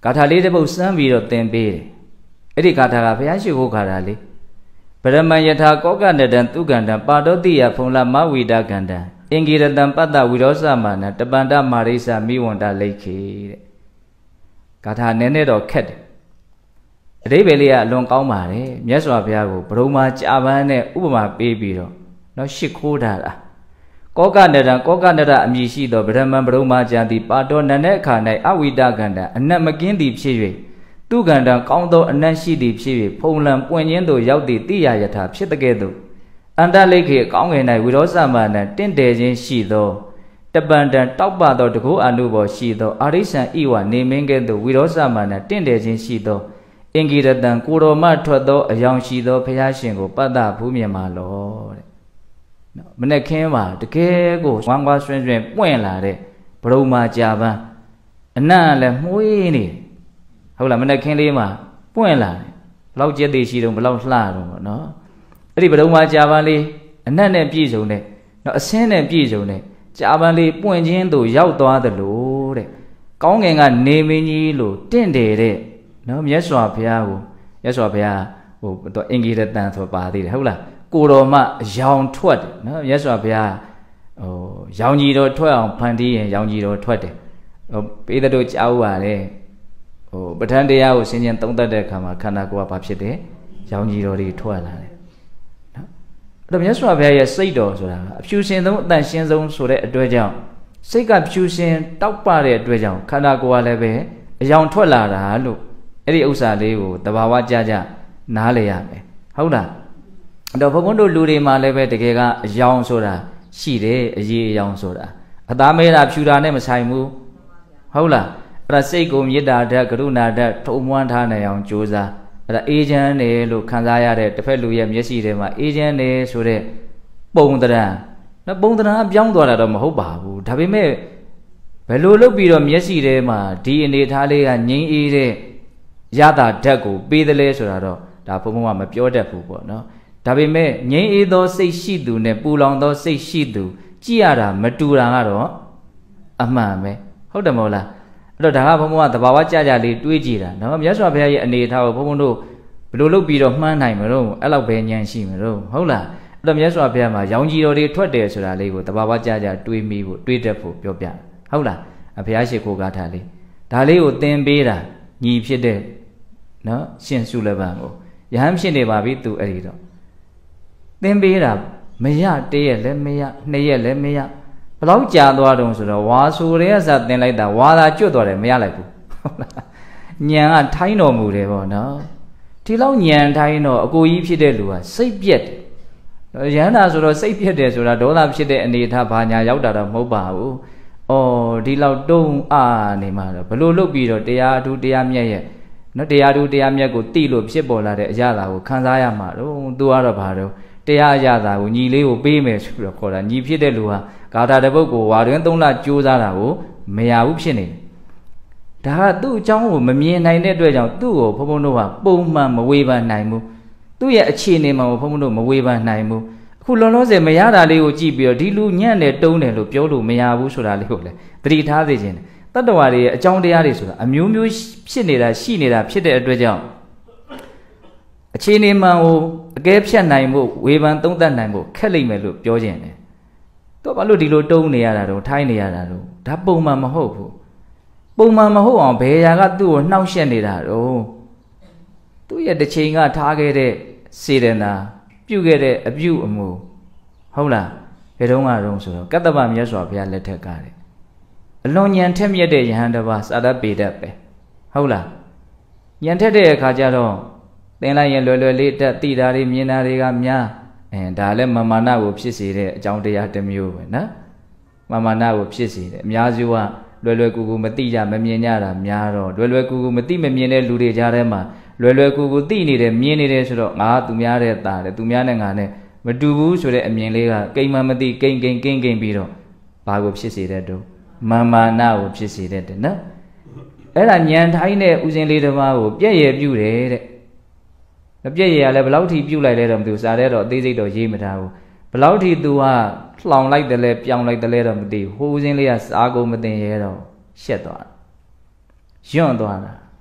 ဂါထာလေးတစ်ပုဒ်စမ်းပြီးတော့သင်ပေးတယ်အဲ့ဒီဂါထာကဘုရားရှိခိုးဂါထာလေးဗရမယထာကောကနတံသူကန္တံပါတောတိယဖုံလမဝိဒကန္တံအင်္ဂိရတံပတ္တဝိရောစမာနတပန္တမာရိစမိဝန္တလိခေတဲ့ဂါထာနည်းနည်းတော့ခက်တယ်အဓိပ္ပာယ်လေးကအလွန်ကောင်းပါတယ်မြတ်စွာဘုရားကိုဘုရုံမာကြာပန်းနဲ့ဥပမာပေးပြီးတော့နော်ရှ िख ိုးထားတာကောကနတံကောကနတအမည်ရှိသောဗရမံဘုရုံမာကြာသည်ပါတောနတ်တဲ့အခါ၌အဝိဒကန္တံအနတ်မကင်းသည်ဖြစ်၍သူကန္တံကောင်းသောအနတ်ရှိသည်ဖြစ်၍ဖုံလံပွင့်ခြင်းသို့ရောက်သည့်တိယယထာဖြစ်တဲ့ကဲ့သို့အန္တလိခေကောင်းငယ်၌ဝိရောစမာနတင့်တယ်ခြင်းရှိသောတပန္တံတောက်ပသောတကုအနုဘောရှိသောအာရိစံဤဝနေမင်းကဲ့သို့ဝိရောစမာနတင့်တယ်ခြင်းရှိသောအင်္ဂိရတံကိုတော်မထွက်သောအယောင်ရှိသောဘုရားရှင်ကိုပတ္တဘူးမြင်ပါလောတဲ့နော်မနေ့ခင်းမှာတကယ်ကိုဝမ်းကွာဆွင်းဆွင်းပွင့်လာတဲ့ဘရုံမာကြာပန်းအနံ့လည်းမှုေးနေဟုတ်လားမနေ့ခင်းလေးမှာပွင့်လာတယ်ဘလောက်ကျက်သေးရှိတော့ဘလောက်လှတော့ပေါ့နော်အဲ့ဒီဘရုံမာကြာပန်းလေးအနံ့နဲ့ပြည့်စုံတဲ့နော်အဆင်းနဲ့ပြည့်စုံတဲ့ကြာပန်းလေးပွင့်ခြင်းသို့ရောက်သွားသလိုတဲ့ကောင်းငင်ကနေမင်းကြီးလို့တင့်တယ်တဲ့နော်မြတ်စွာဘုရားကိုမြတ်စွာဘုရားဟိုတော့အင်္ဂိရတန်ဆိုပါသေးတယ်ဟုတ်လားကိုတော်မှရောင်ထွက်တယ်နော်မြတ်စွာဘုရားဟိုရောင်ကြီးတော်ထွက်အောင်ဖန်တီးရင်ရောင်ကြီးတော်ထွက်တယ်ဟိုပေးတဲ့တို့ကြောက်ပါတယ်ဟိုပဋ္ဌာန်းတရားကိုဆင်ခြင်သုံးသပ်တဲ့အခါမှာခန္ဓာကိုယ်ကဘာဖြစ်တယ်ရောင်ကြီးတော်တွေထွက်လာတယ်နော်အဲ့တော့မြတ်စွာဘုရားရဲ့စိတ်တော်ဆိုတာအဖြူစင်ဆုံးအတန်ရှင်းဆုံးဆိုတဲ့အတွက်ကြောင့်စိတ်ကဖြူစင်တောက်ပတဲ့အတွက်ကြောင့်ခန္ဓာကိုယ်ကလည်းပဲအယောင်ထွက်လာတာလို့အဲ့ဒီဥစ္စာလေးကိုတဘာဝကြကြနားလေရမယ်ဟုတ်လားအဲ့တော့ဘုန်းဘုန်းတို့လူတွေမှာလည်းပဲတကယ်ကအယောင်ဆိုတာရှိတယ်အရေးအယောင်ဆိုတာအသားမဲတာဖြူတာနဲ့မဆိုင်ဘူးဟုတ်လားအဲ့ဒါစိတ်ကိုမေတ္တာဓာတ်ကရုဏာဓာတ်ထုံမွမ်းထားနိုင်အောင်ကြိုးစားအဲ့ဒါအေးချမ်းတယ်လို့ခံစားရတဲ့တစ်ဖက်လူရဲ့မျက်စိထဲမှာအေးချမ်းတယ်ဆိုတဲ့ပုံသဏ္ဍာန်နော်ပုံသဏ္ဍာန်ပြောင်းသွားတာတော့မဟုတ်ပါဘူးဒါပေမဲ့ဘယ်လိုလုပ်ပြီးတော့မျက်စိထဲမှာဒီအနေထားလေးကငြိမ်းအေးတဲ့ရတာဓာတ်ကိုပေးတယ်လဲဆိုတာတော့ဒါဘုံဘုံကမပြောတတ်ဘူးပေါ့နော်ဒါပေမဲ့ငြိမ်းအေးသောစိတ်ရှိသူနဲ့ပူလောင်သောစိတ်ရှိသူကြည့်ရတာမတူတာကတော့အမှန်ပဲဟုတ်တယ်မဟုတ်လားအဲ့တော့ဒါကဘုံဘုံကသဘာဝကြကြလေးတွေးကြည့်တာနော်မြတ်စွာဘုရားရဲ့အနေအထားကိုဘုံဘုံတို့ဘယ်လိုလုပ်ပြီးတော့မှန်းနိုင်မလို့အဲ့လောက်ပဲဉာဏ်ရှိမလို့ဟုတ်လားအဲ့တော့မြတ်စွာဘုရားမှာရောင်ကြီးတော်တွေထွက်တယ်ဆိုတာလေးကိုသဘာဝကြကြတွေးမိဖို့တွေးတတ်ဖို့ပြောပြဟုတ်လားဘုရားရှိခိုးကားထားလေးဒါလေးကိုသင်ပေးတာညီဖြစ်တဲ့နော်ရှင်စုလပံကိုယဟန်ဖြစ်နေပါပြီသူအဲ့ဒီတော့သင်ပေးတာမရတရက်လည်းမရနှစ်ရက်လည်းမရဘယ်လောက်ကြာသွားတုံးဆိုတော့ဝါဆိုရဲအစားသင်လိုက်တာဝါသာကျွတ်သွားတယ်မရလိုက်ဘူးဟုတ်လားညံကထိုင်းတော်မူတယ်ပေါ့နော်ဒီလောက်ညံထိုင်းတော့အကိုကြီးဖြစ်တဲ့လူကစိတ်ပြက်တယ်ရဟန္တာဆိုတော့စိတ်ပြက်တယ်ဆိုတာဒေါသဖြစ်တဲ့အနေထားဘာညာရောက်တာတော့မဟုတ်ပါဘူးအော်ဒီလောက်တုံးအားနေမှာတော့ဘလို့လုတ်ပြီးတော့တရားအထူးတရားမြတ်ရဲ့နော်တရားထူးတရားမြတ်ကိုတိလို့ဖြစ်ပေါ်လာတဲ့အရာသာကိုခံစားရမှာတော့သူကတော့ဘာတော့တရားအရာသာကိုညီလေးကိုပေးမယ်ဆိုပြီးတော့ခေါ်တာညီဖြစ်တဲ့လူဟာဂါထာတစ်ပုဒ်ကိုဝါတွင်သုံးလကြိုးစားတာကိုမရဘူးဖြစ်နေတယ်ဒါကသူ့အကြောင်းကိုမမြင်နိုင်တဲ့အတွက်ကြောင့်သူ့ကိုဘုံဘုံတို့ကပုံမှန်မဝေဖန်နိုင်ဘူးသူ့ရဲ့အခြေအနေမှာဘုံဘုံတို့မဝေဖန်နိုင်ဘူးအခုလောလောဆယ်မရတာလေးကိုကြည့်ပြီးတော့ဒီလူညံ့တယ်တုံးတယ်လို့ပြောလို့မရဘူးဆိုတာလေးကိုလည်းသတိထားစေခြင်းတတ္တဝါတွေရဲ့အကြောင်းတရားတွေဆိုတာအမျိုးမျိုးဖြစ်နေတာရှိနေတာဖြစ်တဲ့အတွက်ကြောင့်အခြေအနေမှန်ကိုအကဲဖြတ်နိုင်ဖို့ဝေဖန်သုံးသပ်နိုင်ဖို့ခက်လိမ့်မယ်လို့ပြောခြင်းတယ်တော့ဘာလို့ဒီလိုတုံးနေရတာတော့ထိုင်းနေရတာတော့ဒါပုံမှန်မဟုတ်ဘူးပုံမှန်မဟုတ်အောင်ဘယ်ရာကသူ့ကိုနှောက်ယှက်နေတာတော့သူ့ရဲ့တစ်ချိန်ကထားခဲ့တဲ့စေတနာပြုခဲ့တဲ့အပြုအမူဟုတ်လားဘယ်တော့မှတော့ဆိုတော့ကတ္တဗမြတ်စွာဘုရားလက်ထက်ကတဲ့အလွန်ဉာဏ်ထက်မြက်တဲ့ယဟန်တစ်ပါးစာတတ်ပေတတ်ပဲဟုတ်လားဉာဏ်ထက်တဲ့အခါကျတော့သင်လိုက်ရင်လွယ်လွယ်လေးတက်တိတာတွေမြင်တာတွေကများအဲဒါလည်းမာမာနကိုဖြစ်စေတဲ့အကြောင်းတရားတစ်မျိုးပဲနော်မာမာနကိုဖြစ်စေတယ်အများစုကလွယ်လွယ်ကူကူမသိကြမမြင်ကြတာများတော့လွယ်လွယ်ကူကူမသိမမြင်တဲ့လူတွေကြားထဲမှာလွယ်လွယ်ကူကူသိနေတယ်မြင်နေတယ်ဆိုတော့ငါသူများတဲ့တာတယ်သူများနဲ့ငါနဲ့မတူဘူးဆိုတဲ့အမြင်လေးကကိမ္မမသိကိမ့်ကိမ့်ကိမ့်ကိမ့်ပြီးတော့ဘာကိုဖြစ်စေတဲ့တော့မာမာနကိုဖြစ်စေတဲ့တဲ့နော်အဲ့ဒါညံထိုင်းတဲ့ဥစဉ်လေးတစ်ပါးကိုပြည့်ရပြုတယ်တဲ့မပြည့်ရရလဲဘယ်လောက်ထိပြုတ်လိုက်လဲတော့မသိဘူးစားတဲ့တော့အသေးစိတ်တော့ရေးမထားဘူးဘယ်လောက်ထိ तू ကလှောင်လိုက်တယ်လဲပြောင်းလိုက်တယ်လဲတော့မသိဘူးဟိုဥစဉ်လေးကစားကုန်မတင်ရဲတော့ရှက်သွားတာယွန့်သွားတာ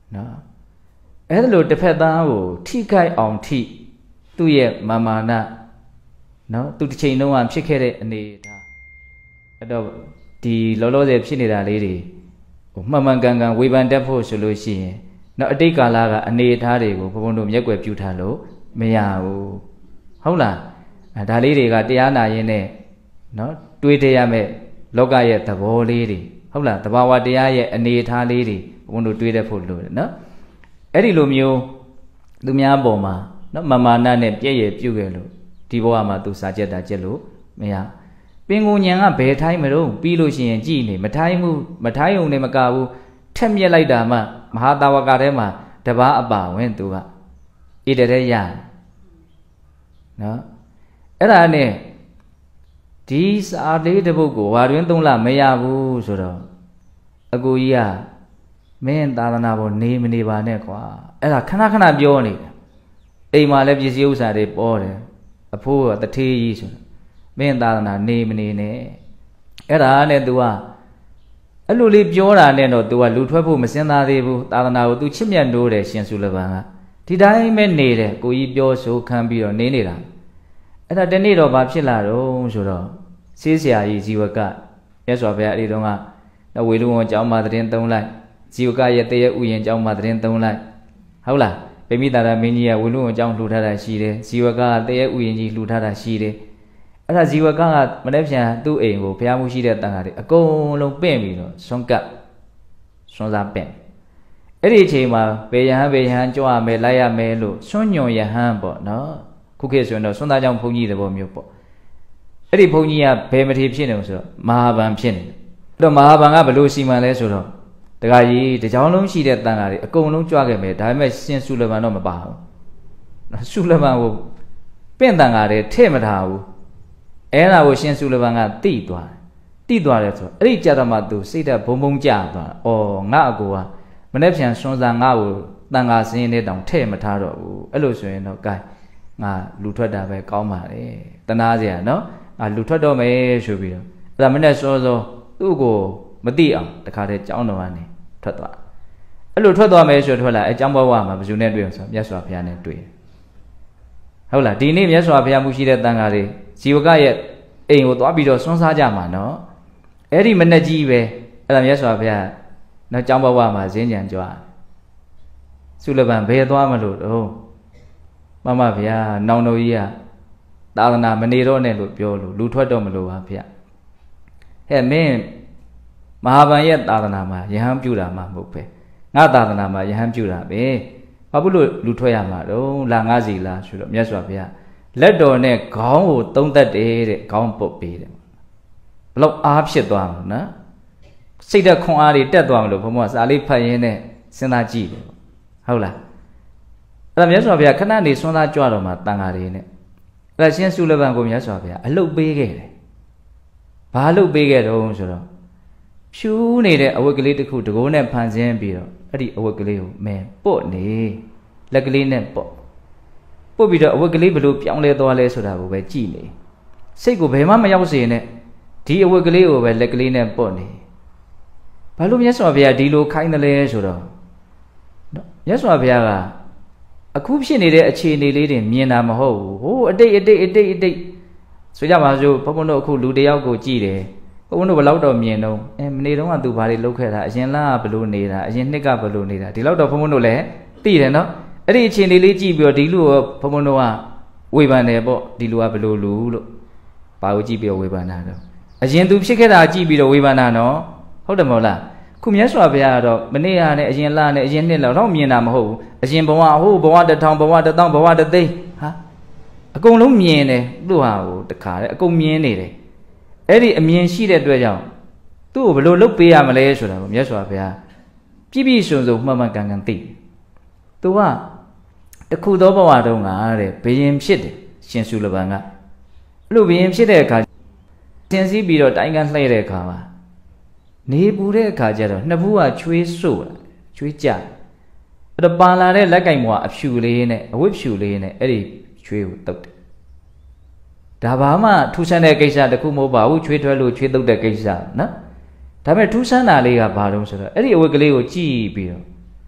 နော်အဲ့ဒါလို့တစ်ဖက်သားကိုထိခိုက်အောင်ထိသူ့ရဲ့မာမာနနော်သူတစ်ချိန်လုံးကဖြစ်ခဲ့တဲ့အနေဒါအဲ့တော့ဒီလောလောဆယ်ဖြစ်နေတာလေးတွေဟိုမှန်မှန်ကန်ကန်ဝေဖန်တတ်ဖို့ဆိုလို့ရှိရင်နော်အတိတ်ကာလကအနေအထားတွေကိုဘုံဘုံတို့မျက်ွယ်ပြုထားလို့မရဘူးဟုတ်လားအဲဒါလေးတွေကတရားနာရင်းနဲ့နော်တွေးတရမဲ့လောကရဲ့သဘောလေးတွေဟုတ်လားတဘာဝတရားရဲ့အနေအထားလေးတွေဘုံတို့တွေးတတ်ဖို့လိုတယ်နော်အဲ့ဒီလိုမျိုးသူများပေါ်မှာနော်မာမာနနဲ့ပြည့်ရပြုတ်ခဲ့လို့ဒီဘဝမှာသူစာကြက်တာကြက်လို့မရပင်ကိုညံကဘယ်ထိုင်းမလို့ပြီးလို့ရှိရင်ကြည်နေမထိုင်းမှုမထိုင်းုံနဲ့မကဘူးထက်မြက်လိုက်တာမှမဟာတာဝကထဲမှာတပားအပါဝင်သူကဣတတဲ့ရနော်အဲ့ဒါနဲ့ဒီစာလေးတစ်ပုဒ်ကိုဝါတွင်သုံးလမရဘူးဆိုတော့အကူကြီးကမင်းသာသနာပေါ်နေမနေပါနဲ့ကွာအဲ့ဒါခဏခဏပြောနေတာအိမ်မှာလည်းပစ္စည်းဥစ္စာတွေပေါ်တယ်အဖိုးကတထေးကြီးဆိုမင်းသာသနာနေမနေနဲ့အဲ့ဒါနဲ့ तू ကအဲ့လိုလေးပြောတာနဲ့တော့ तू ကလူထွက်ဖို့မစင်သားသေးဘူးသာသနာကို तू ချစ်မြတ်နိုးတယ်ရှင်စုလပန်ကဒီတိုင်းပဲနေတယ်ကိုကြီးပြောဆိုခံပြီးတော့နေနေတာအဲ့ဒါတနေ့တော့ဘာဖြစ်လာတော့ဆိုတော့ဆေးဆရာကြီးဇီဝကမြတ်စွာဘုရားအဲ့ဒီတုန်းကဝေလူဝံကျောင်းမှာသတင်းသုံးလိုက်ဇီဝကရဲ့တရေဥယျာဉ်ကျောင်းမှာသတင်းသုံးလိုက်ဟုတ်လားပိမိတာရမင်းကြီးကဝေလူဝံကျောင်းလှူထားတာရှိတယ်ဇီဝကကတရေဥယျာဉ်ကြီးလှူထားတာရှိတယ်အဲ့ဒါဇီဝကကမနေ့ပြန်သူ့အိမ်ကိုဘုရားမှုရှိတဲ့တန်ခါတွေအကုန်လုံးပင့်ပြီးတော့ဆွန့်ကပ်ဆွန့်စားပင့်အဲ့ဒီအချိန်မှာဘေယဟန်ဘေယဟန်ကြွရမယ်လိုက်ရမယ်လို့ဆွန့်ညွန်ယဟန်ပေါ့နော်ခုခေတ်ဆိုရင်တော့ဆွန့်သားကြောင့်ဘုန်းကြီးတဲ့ဘောမျိုးပေါ့အဲ့ဒီဘုန်းကြီးကဘယ်မထေဖြစ်နေလို့ဆိုတော့မဟာဗန်ဖြစ်နေတယ်အဲ့တော့မဟာဗန်ကဘလို့စီမံလဲဆိုတော့တခါကြီးတကြောင်လုံးရှိတဲ့တန်ခါတွေအကုန်လုံးကြွခဲ့မယ်ဒါပေမဲ့ရှင်စုလပန်တော့မပါဘူးစုလပန်ကိုပင့်တန်ခါတွေထည့်မထားဘူးအဲ့ဒါကိုရှင်စုလပန်ကတိသွားတယ်တိသွားတယ်ဆိုအဲ့ဒီကြတော့မှသူစိတ်ဓာတ်ဘုံဘုံကြသွားဩငါအကူကမနေ့ပြန်ဆွန်းစားငါ့ကိုတန်ခါစင်းနဲ့တောင်ထည့်မထားတော့ဘူးအဲ့လိုဆိုရင်တော့ gain ငါလူထွက်တာပဲကောင်းပါလေတနာစရာနော်ငါလူထွက်တော့မယ်ဆိုပြီးတော့အဲ့ဒါမနေ့စောစောသူ့ကိုမသိအောင်တခါတည်းကြောင်းတော်ကနေထွက်သွားအဲ့လိုထွက်သွားမယ်ဆိုထွက်လာအဲကြောင်းဘဝမှာဘယ်သူနဲ့တွေ့အောင်ဆိုမြတ်စွာဘုရားနဲ့တွေ့ဟုတ်လားဒီနေ့မြတ်စွာဘုရားမှုရှိတဲ့တန်ခါတွေဇီဝကရဲ့အိမ်ကိုသွားပြီးတော့ဆွန်းစားကြမှာနော်အဲ့ဒီမနေ့ကြီးပဲအဲ့ဒါမြတ်စွာဘုရားနော်ကြောင်းဘဝမှာဇင်းကြံကြွားစုလပန်ဘယ်သွားမလို့တော့မမဗျာနောင်တော်ကြီးကသာသနာမနေတော့နဲ့လို့ပြောလို့လူထွက်တော့မလို့ပါဗျဟဲ့မင်းမဟာဗန်ရဲ့သာသနာမှာယဟန်ပြုတာမှမဟုတ်ပဲငါသာသနာမှာယဟန်ပြုတာပဲဘာဖြစ်လို့လူထွက်ရမှာတော့လာငါစီလားဆိုတော့မြတ်စွာဘုရားလက်တော်နဲ့ခေါင်းကိုသုံးသက်တယ်တဲ့ခေါင်းပုတ်ပေးတယ်ဘလောက်အားဖြစ်သွားမှာနော်စိတ်ဓာတ်ခွန်အားတွေတက်သွားမလို့ဘုံဘုံကစာလေးဖတ်ရင်းနဲ့စဉ်းစားကြည့်တယ်ဟုတ်လားအဲ့ဒါမြတ်စွာဘုရားခဏနေဆွမ်းသားကြွတော်မှာတန်ဃာတွေနဲ့အဲ့ဒါရှင်စုလပန်ကိုမြတ်စွာဘုရားအလုတ်ပေးခဲ့တယ်ဘာအလုတ်ပေးခဲ့တော့ဆိုတော့ဖြူးနေတဲ့အဝတ်ကလေးတစ်ခုတကိုးနဲ့ဖန်ဆင်းပြီးတော့အဲ့ဒီအဝတ်ကလေးကိုမင်းပုတ်နေလက်ကလေးနဲ့ပုတ်ပုတ်ပြီးတော့အဝတ်ကလေးဘလို့ပြောင်းလဲသွားလဲဆိုတာကိုပဲကြည့်နေစိတ်ကိုဘယ်မှမရောက်စေနဲ့ဒီအဝတ်ကလေးကိုပဲလက်ကလေးနဲ့ပုတ်နေဘာလို့မြတ်စွာဘုရားဒီလိုခိုင်းတယ်လဲဆိုတော့မြတ်စွာဘုရားကအခုဖြစ်နေတဲ့အခြေအနေလေးတွေမြင်တာမဟုတ်ဘူးဟိုအတိတ်အတိတ်အတိတ်အတိတ်ဆိုကြပါစို့ဘုန်းဘုန်းတို့အခုလူတယောက်ကိုကြည့်တယ်ဘုန်းဘုန်းတို့ဘယ်လောက်တော့မြင်တော့အဲမနေတော့ကသူဘာတွေလုပ်ခဲ့တာအရင်လားဘလို့နေတာအရင်နှစ်ကဘလို့နေတာဒီလောက်တော့ဘုန်းဘုန်းတို့လည်းသိတယ်နော်အဲ့ဒီအခြေအနေလေးကြည့်ပြီးတော့ဒီလူကိုဘုန်းဘုန်းတို့ကဝေဖန်တယ်ပေါ့ဒီလူကဘလို့လူလို့ဘာကိုကြည့်ပြီးတော့ဝေဖန်တာတော့အရင်သူဖြစ်ခဲ့တာကြည့်ပြီးတော့ဝေဖန်တာနော်ဟုတ်တယ်မဟုတ်လားခုမြတ်စွာဘုရားကတော့မနေ့ကနဲ့အရင်လနဲ့အရင်နှစ်လောက်တော့မြင်တာမဟုတ်ဘူးအရင်ဘဝဟိုဘဝတစ်ထောင်ဘဝတစ်သောင်းဘဝတစ်သိန်းဟာအကုန်လုံးမြင်တယ်သူ့ဟာကိုတခါလေအကုန်မြင်နေတယ်အဲ့ဒီအမြင်ရှိတဲ့အတွက်ကြောင့်သူ့ကိုဘယ်လိုလုပ်ပေးရမလဲဆိုတာကိုမြတ်စွာဘုရားပြည့်ပြည့်စုံစုံမှန်မှန်ကန်ကန်သိသူကတခုသောဘဝတုန်းကတဲ့ဘယင်ဖြစ်တယ်ရှင်စုလပန်ကအဲ့လိုဘယင်ဖြစ်တဲ့အခါတင်စီးပြီးတော့တိုင်းကန်းလှည့်တဲ့အခါမှာနေပူတဲ့အခါကျတော့နှစ်ဘူးကချွေးစို့လာချွေးကြအဲ့တော့ပါလာတဲ့လက်ကင်ဘွားအဖြူလေးနဲ့အဝတ်ဖြူလေးနဲ့အဲ့ဒီချွေးကိုတုပ်တယ်ဒါဘာမှထူးဆန်းတဲ့ကိစ္စတခုမဟုတ်ပါဘူးချွေးထွက်လို့ချွေးတုပ်တဲ့ကိစ္စနော်ဒါပေမဲ့ထူးဆန်းတာလေးကဘာလို့ဆိုတော့အဲ့ဒီအဝတ်ကလေးကိုကြည့်ပြီးတော့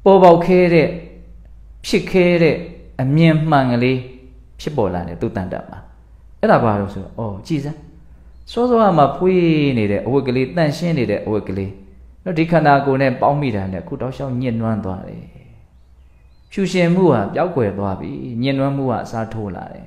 ပေါ်ပေါက်ခဲတဲ့ဖြစ်ခဲတဲ့အမြင်မှန်ကလေးဖြစ်ပေါ်လာတယ်သူတန်တမှာအဲ့ဒါဘာလို့ဆိုတော့ဩကြည်စမ်းစောစောကမှဖွေးနေတဲ့အဝတ်ကလေးတန့်ရှင်းနေတဲ့အဝတ်ကလေးနော်ဒီခန္ဓာကိုယ်နဲ့ပေါင်းမိတာနဲ့ခုတောက်လျှောက်ညှဉ်းနှွမ်းသွားတယ်ဖြူရှင်မှုဟာပျောက်ကွယ်သွားပြီညှဉ်းနှွမ်းမှုကအစားထိုးလာတယ်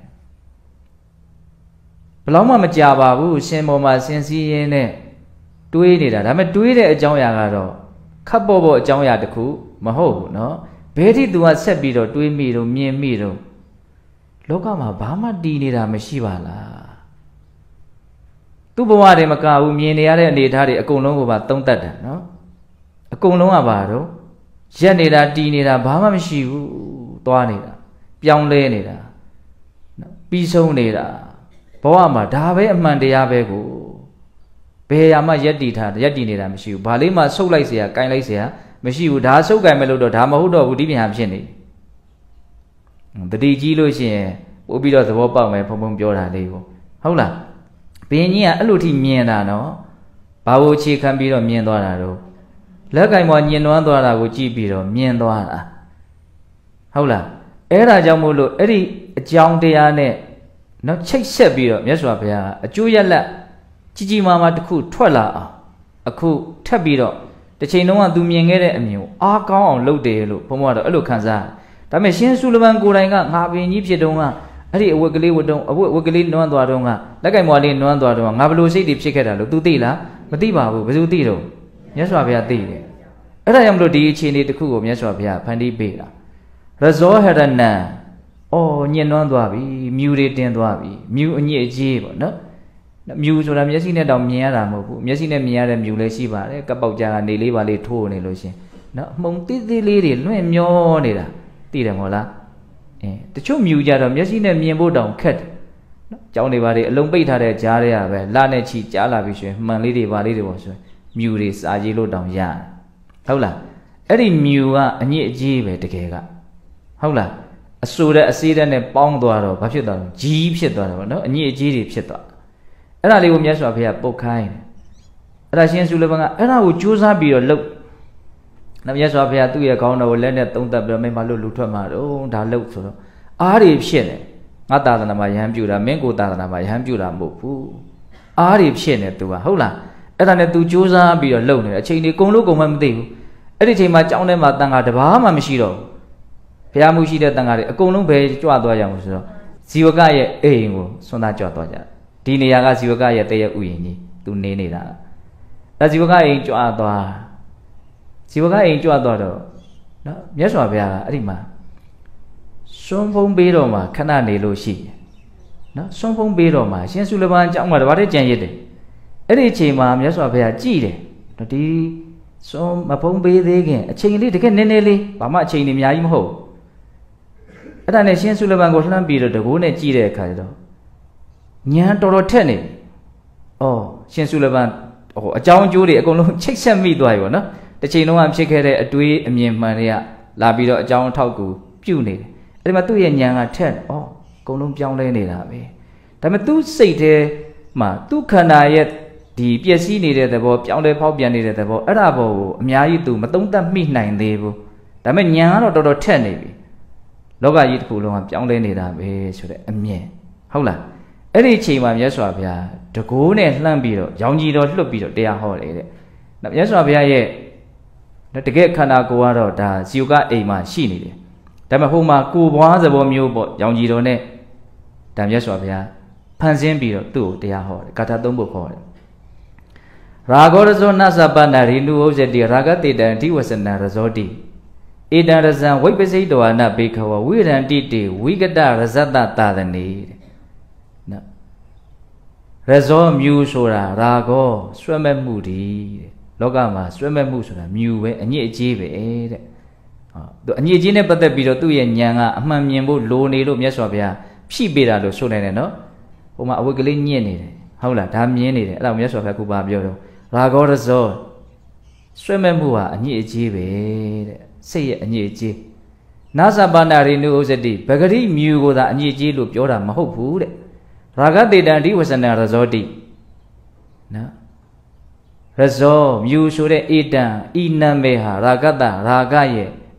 ဘယ်တော့မှမကြပါဘူးရှင်ပေါ်မှာဆင်စည်းရင်းနဲ့တွေးနေတာဒါပေမဲ့တွေးတဲ့အကြောင်းအရာကတော့ခပ်ပေါ်ပေါ်အကြောင်းအရာတစ်ခုမဟုတ်ဘူးเนาะဘယ်ထိသူကဆက်ပြီးတော့တွေးမိတော့မြင်မိတော့လောကမှာဘာမှတည်နေတာမရှိပါလားသူ့ဘဝတွေမကဘူးမြင်နေရတဲ့အနေအထားတွေအကုန်လုံးကိုပါသုံးသပ်တယ်เนาะအကုန်လုံးကပါတော့ရက်နေတာတည်နေတာဘာမှမရှိဘူးသွားနေတာပြောင်းလဲနေတာပြီးဆုံးနေတာဘဝမှာဒါပဲအမှန်တရားပဲကိုဘယ်ရမှရက်တည်ထားရက်တည်နေတာမရှိဘူးဘာလေးမှဆုပ်လိုက်เสีย၊ကိုင်းလိုက်เสียမရှိဘူးဒါဆုပ်ကိုင်းမဲ့လို့တော့ဒါမဟုတ်တော့ဘူးဒီပြန်ဟာဖြစ်နေတတိကြီးလို့ရှိရင်ပို့ပြီးတော့သဘောပေါက်မယ်ဖုံဖုံပြောတာလေးကိုဟုတ်လားဘင်းကြီးကအဲ့လိုထိမြင်တာနော်ဘာလို့အခြေခံပြီးတော့မြင်သွားတာတော့လက်ကင်ပေါ်ညင်နွမ်းသွားတာကိုကြည့်ပြီးတော့မြင်သွားတာဟုတ်လားအဲ့ဒါကြောင့်မို့လို့အဲ့ဒီအကြောင်းတရားနဲ့နော်ချိတ်ဆက်ပြီးတော့မြတ်စွာဘုရားအကျိုးရလတ်ကြီးကြီးမားမားတစ်ခုထွက်လာအောင်အခုထပ်ပြီးတော့တစ်ချိန်လုံးကသူမြင်ခဲ့တဲ့အမြင်ကိုအားကောင်းအောင်လုပ်တယ်လို့ဘုံဘွားတော့အဲ့လိုခံစားတယ်ဒါပေမဲ့ရှင်ဆူလမန်ကိုယ်တိုင်ကငါပင်ကြီးဖြစ်တုန်းကအဲ့ဒီအဝတ်ကလေးဝတ်တုန်းအဝတ်အဝတ်ကလေးနွမ်းသွားတုန်းကလက်ကင်မွားလေးနွမ်းသွားတုန်းကငါဘလို့စိတ်တွေဖြစ်ခဲ့တာလို့ तू သိလားမသိပါဘူးဘယ်သူသိတော့မြတ်စွာဘုရားသိတယ်အဲ့ဒါကြောင့်မလို့ဒီအခြေအနေတစ်ခုကိုမြတ်စွာဘုရားဖန်တီးပေးတာရဇောဟရဏံအော်ညင်နွမ်းသွားပြီမြူတွေတင်သွားပြီမြူအညစ်အကြေးပေါ့နော်မြူဆိုတာမျက်စိနဲ့တောင်မြင်ရတာမဟုတ်ဘူးမျက်စိနဲ့မြင်ရတဲ့မြူလည်းရှိပါတယ်ကပ်ပေါက်ကြားကနေလေးပါလေးထိုးနေလို့ရှင်နော်အမှုံသေးသေးလေးတွေလွင့်မျောနေတာသိတယ်မဟုတ်လားအဲတချို့မြူကြတော့မျက်စိနဲ့မြင်ဖို့တောင်ခက်တယ်နော်ကြောင်းတွေပါတွေအလုံးပိတ်ထားတဲ့ကြားတွေကပဲလာနဲ့ချီကြားလာပြီရှင်မှန်လေးတွေပါလေးတွေပေါ့ဆိုမြူတွေစာကြီးလို့တောင်ရတယ်ဟုတ်လားအဲ့ဒီမြူကအညစ်အကြေးပဲတကယ်ကဟုတ်လားအဆိုတဲ့အစေးတဲ့နဲ့ပေါင်းသွားတော့ဘာဖြစ်သွားလဲကြီးဖြစ်သွားတယ်ပေါ့နော်အညစ်အကြေးတွေဖြစ်သွားအဲ့ဒါလေးကိုမြတ်စွာဘုရားပုတ်ခိုင်းတယ်အဲ့ဒါရှင်ဆူလဘန်ကအဲ့ဒါကိုကြိုးစားပြီးတော့လှုပ်မြတ်စွာဘုရားသူ့ရဲ့ခေါင်းတော်ကိုလက်နဲ့သုံးသပ်ပြီးတော့မင်းမလို့လူထွက်မှာတော့ဒါလှုပ်ဆိုတော့အားတွေဖြစ်နေငါသာသနာမှာယဟန်ပြူတာမင်းကိုသာသနာမှာယဟန်ပြူတာမဟုတ်ဘူးအားတွေဖြစ်နေသူကဟုတ်လားအဲ့ဒါနဲ့သူကြိုးစားပြီးတော့လှုပ်နေတယ်အချိန်တွေကုန်လို့ကုန်မှမသိဘူးအဲ့ဒီချိန်မှာကြောင်းထဲမှာတန်ခါတဘာမှမရှိတော့ဘုရားမှုရှိတဲ့တန်ခါတွေအကုန်လုံးပဲကြွသွားကြအောင်ဆိုတော့ဇီဝကရဲ့အိမ်ကိုဆွမ်းသားကြွသွားကြဒီနေရာကဇီဝကရဲ့တည့်ရဲ့ဥယျာဉ်ကြီးသူနေနေတာအဲဇီဝကအိမ်ကြွသွားဇီဝကအိမ်ကြွသွားတော့နော်မြတ်စွာဘုရားကအဲ့ဒီမှာစွန့်ဖုံးပေးတော့မှခဏနေလို့ရှိနော်စွန့်ဖုံးပေးတော့မှရှင်ဆုလဘန်အကြောင်းကတဘာတဲ့ကြံရစ်တယ်အဲ့ဒီအချိန်မှာမြတ်စွာဘုရားကြည်တယ်နော်ဒီစွန့်မဖုံးပေးသေးခင်အချိန်လေးတကယ်နည်းနည်းလေးဘာမှအချိန်တွေအများကြီးမဟုတ်အဲ့ဒါနဲ့ရှင်ဆုလဘန်ကိုလှမ်းပြီးတော့တကိုးနဲ့ကြည်တဲ့အခါကျတော့ညာတော်တော်ထက်နေ။အော်ရှင်ဆုလဘန်ဟိုအကြောင်းအကျိုးတွေအကုန်လုံးချိတ်ဆက်မိသွားပြီပေါ့နော်။တစ်ချိန်လုံးကဖြစ်ခဲ့တဲ့အတွေးအမြင်မှန်တွေကလာပြီးတော့အကြောင်းအထောက်ကူပြုတ်နေတယ်။အဲ့ဒီမှာသူ့ရဲ့ညာကထက်အော်အကုန်လုံးပြောင်းလဲနေတာပဲ။ဒါပေမဲ့သူ့စိတ်ထဲမှာသူ့ခန္ဓာရဲ့ဒီပျက်စီးနေတဲ့သဘောပြောင်းလဲဖောက်ပြန်နေတဲ့သဘောအဲ့ဒါဘောကိုအများကြီးသူမသုံးသပ်မိနိုင်သေးဘူး။ဒါပေမဲ့ညာကတော့တော်တော်ထက်နေပြီ။လောကကြီးတစ်ခုလုံးကပြောင်းလဲနေတာပဲဆိုတဲ့အမြင်ဟုတ်လား။အဲ့ဒီအချိန်မှာမြတ်စွာဘုရားတကိုးနဲ့လှမ်းပြီးတော့ရောင်ကြီးတော်လွတ်ပြီးတော့တရားဟောတယ်တဲ့။မြတ်စွာဘုရားရဲ့တကယ်ခန္ဓာကိုယ်ကတော့ဒါဇီဝကအိမ်မှာရှိနေတယ်။ဒါပေမဲ့ဟိုမှာကိုယ်ဘွားသဘောမျိုးပေါ့ရောင်ကြီးတော်နဲ့ဒါမြတ်စွာဘုရားဖန်ဆင်းပြီးတော့သူ့ကိုတရားဟောတယ်။ဂါထာသုံးပုဒ်ဟောတယ်။ရာဂောရဇောနသပနာရိနုဥစ္စတိရာဂတေတံဓိဝဆနံရဇောတိဧတံရဇံဝိပ္ပစိတောအနဘေခဝဝိရန္တိတေဝိကတရဇတ္တသာသနေတဲ့နော်ရဇောမြူဆိုတာရာဂောဆွဲမဲ့မှုဒီတဲ့လောကမှာဆွဲမဲ့မှုဆိုတာမြူပဲအညစ်အကြေးပဲတဲ့ဟောသူအညစ်အကြေးနဲ့ပတ်သက်ပြီးတော့သူ့ရဲ့ဉာဏ်ကအမှန်မြင်ဖို့လိုနေလို့မြတ်စွာဘုရားဖြည့်ပေးတာလို့ဆိုနေတယ်နော်ဟိုမှာအဝတ်ကလေးညစ်နေတယ်ဟုတ်လားဒါမြင်နေတယ်အဲ့ဒါမြတ်စွာဘုရားကပါပြောတော့ရာဂောရဇောဆွဲမဲ့မှုဟာအညစ်အကြေးပဲတဲ့စိတ်ရဲ့အညစ်အကြေးနာသပါဏရိနုဥစ္စတိပဂရိမြူကိုသာအညစ်အကြေးလို့ပြောတာမဟုတ်ဘူးတဲ့ရာဂတေတံဓိဝဆနံရဇောတိနော်ရဇောမြူဆိုတဲ့ဧတံဤနာမေဟာရာဂတရာဂရဲ့အ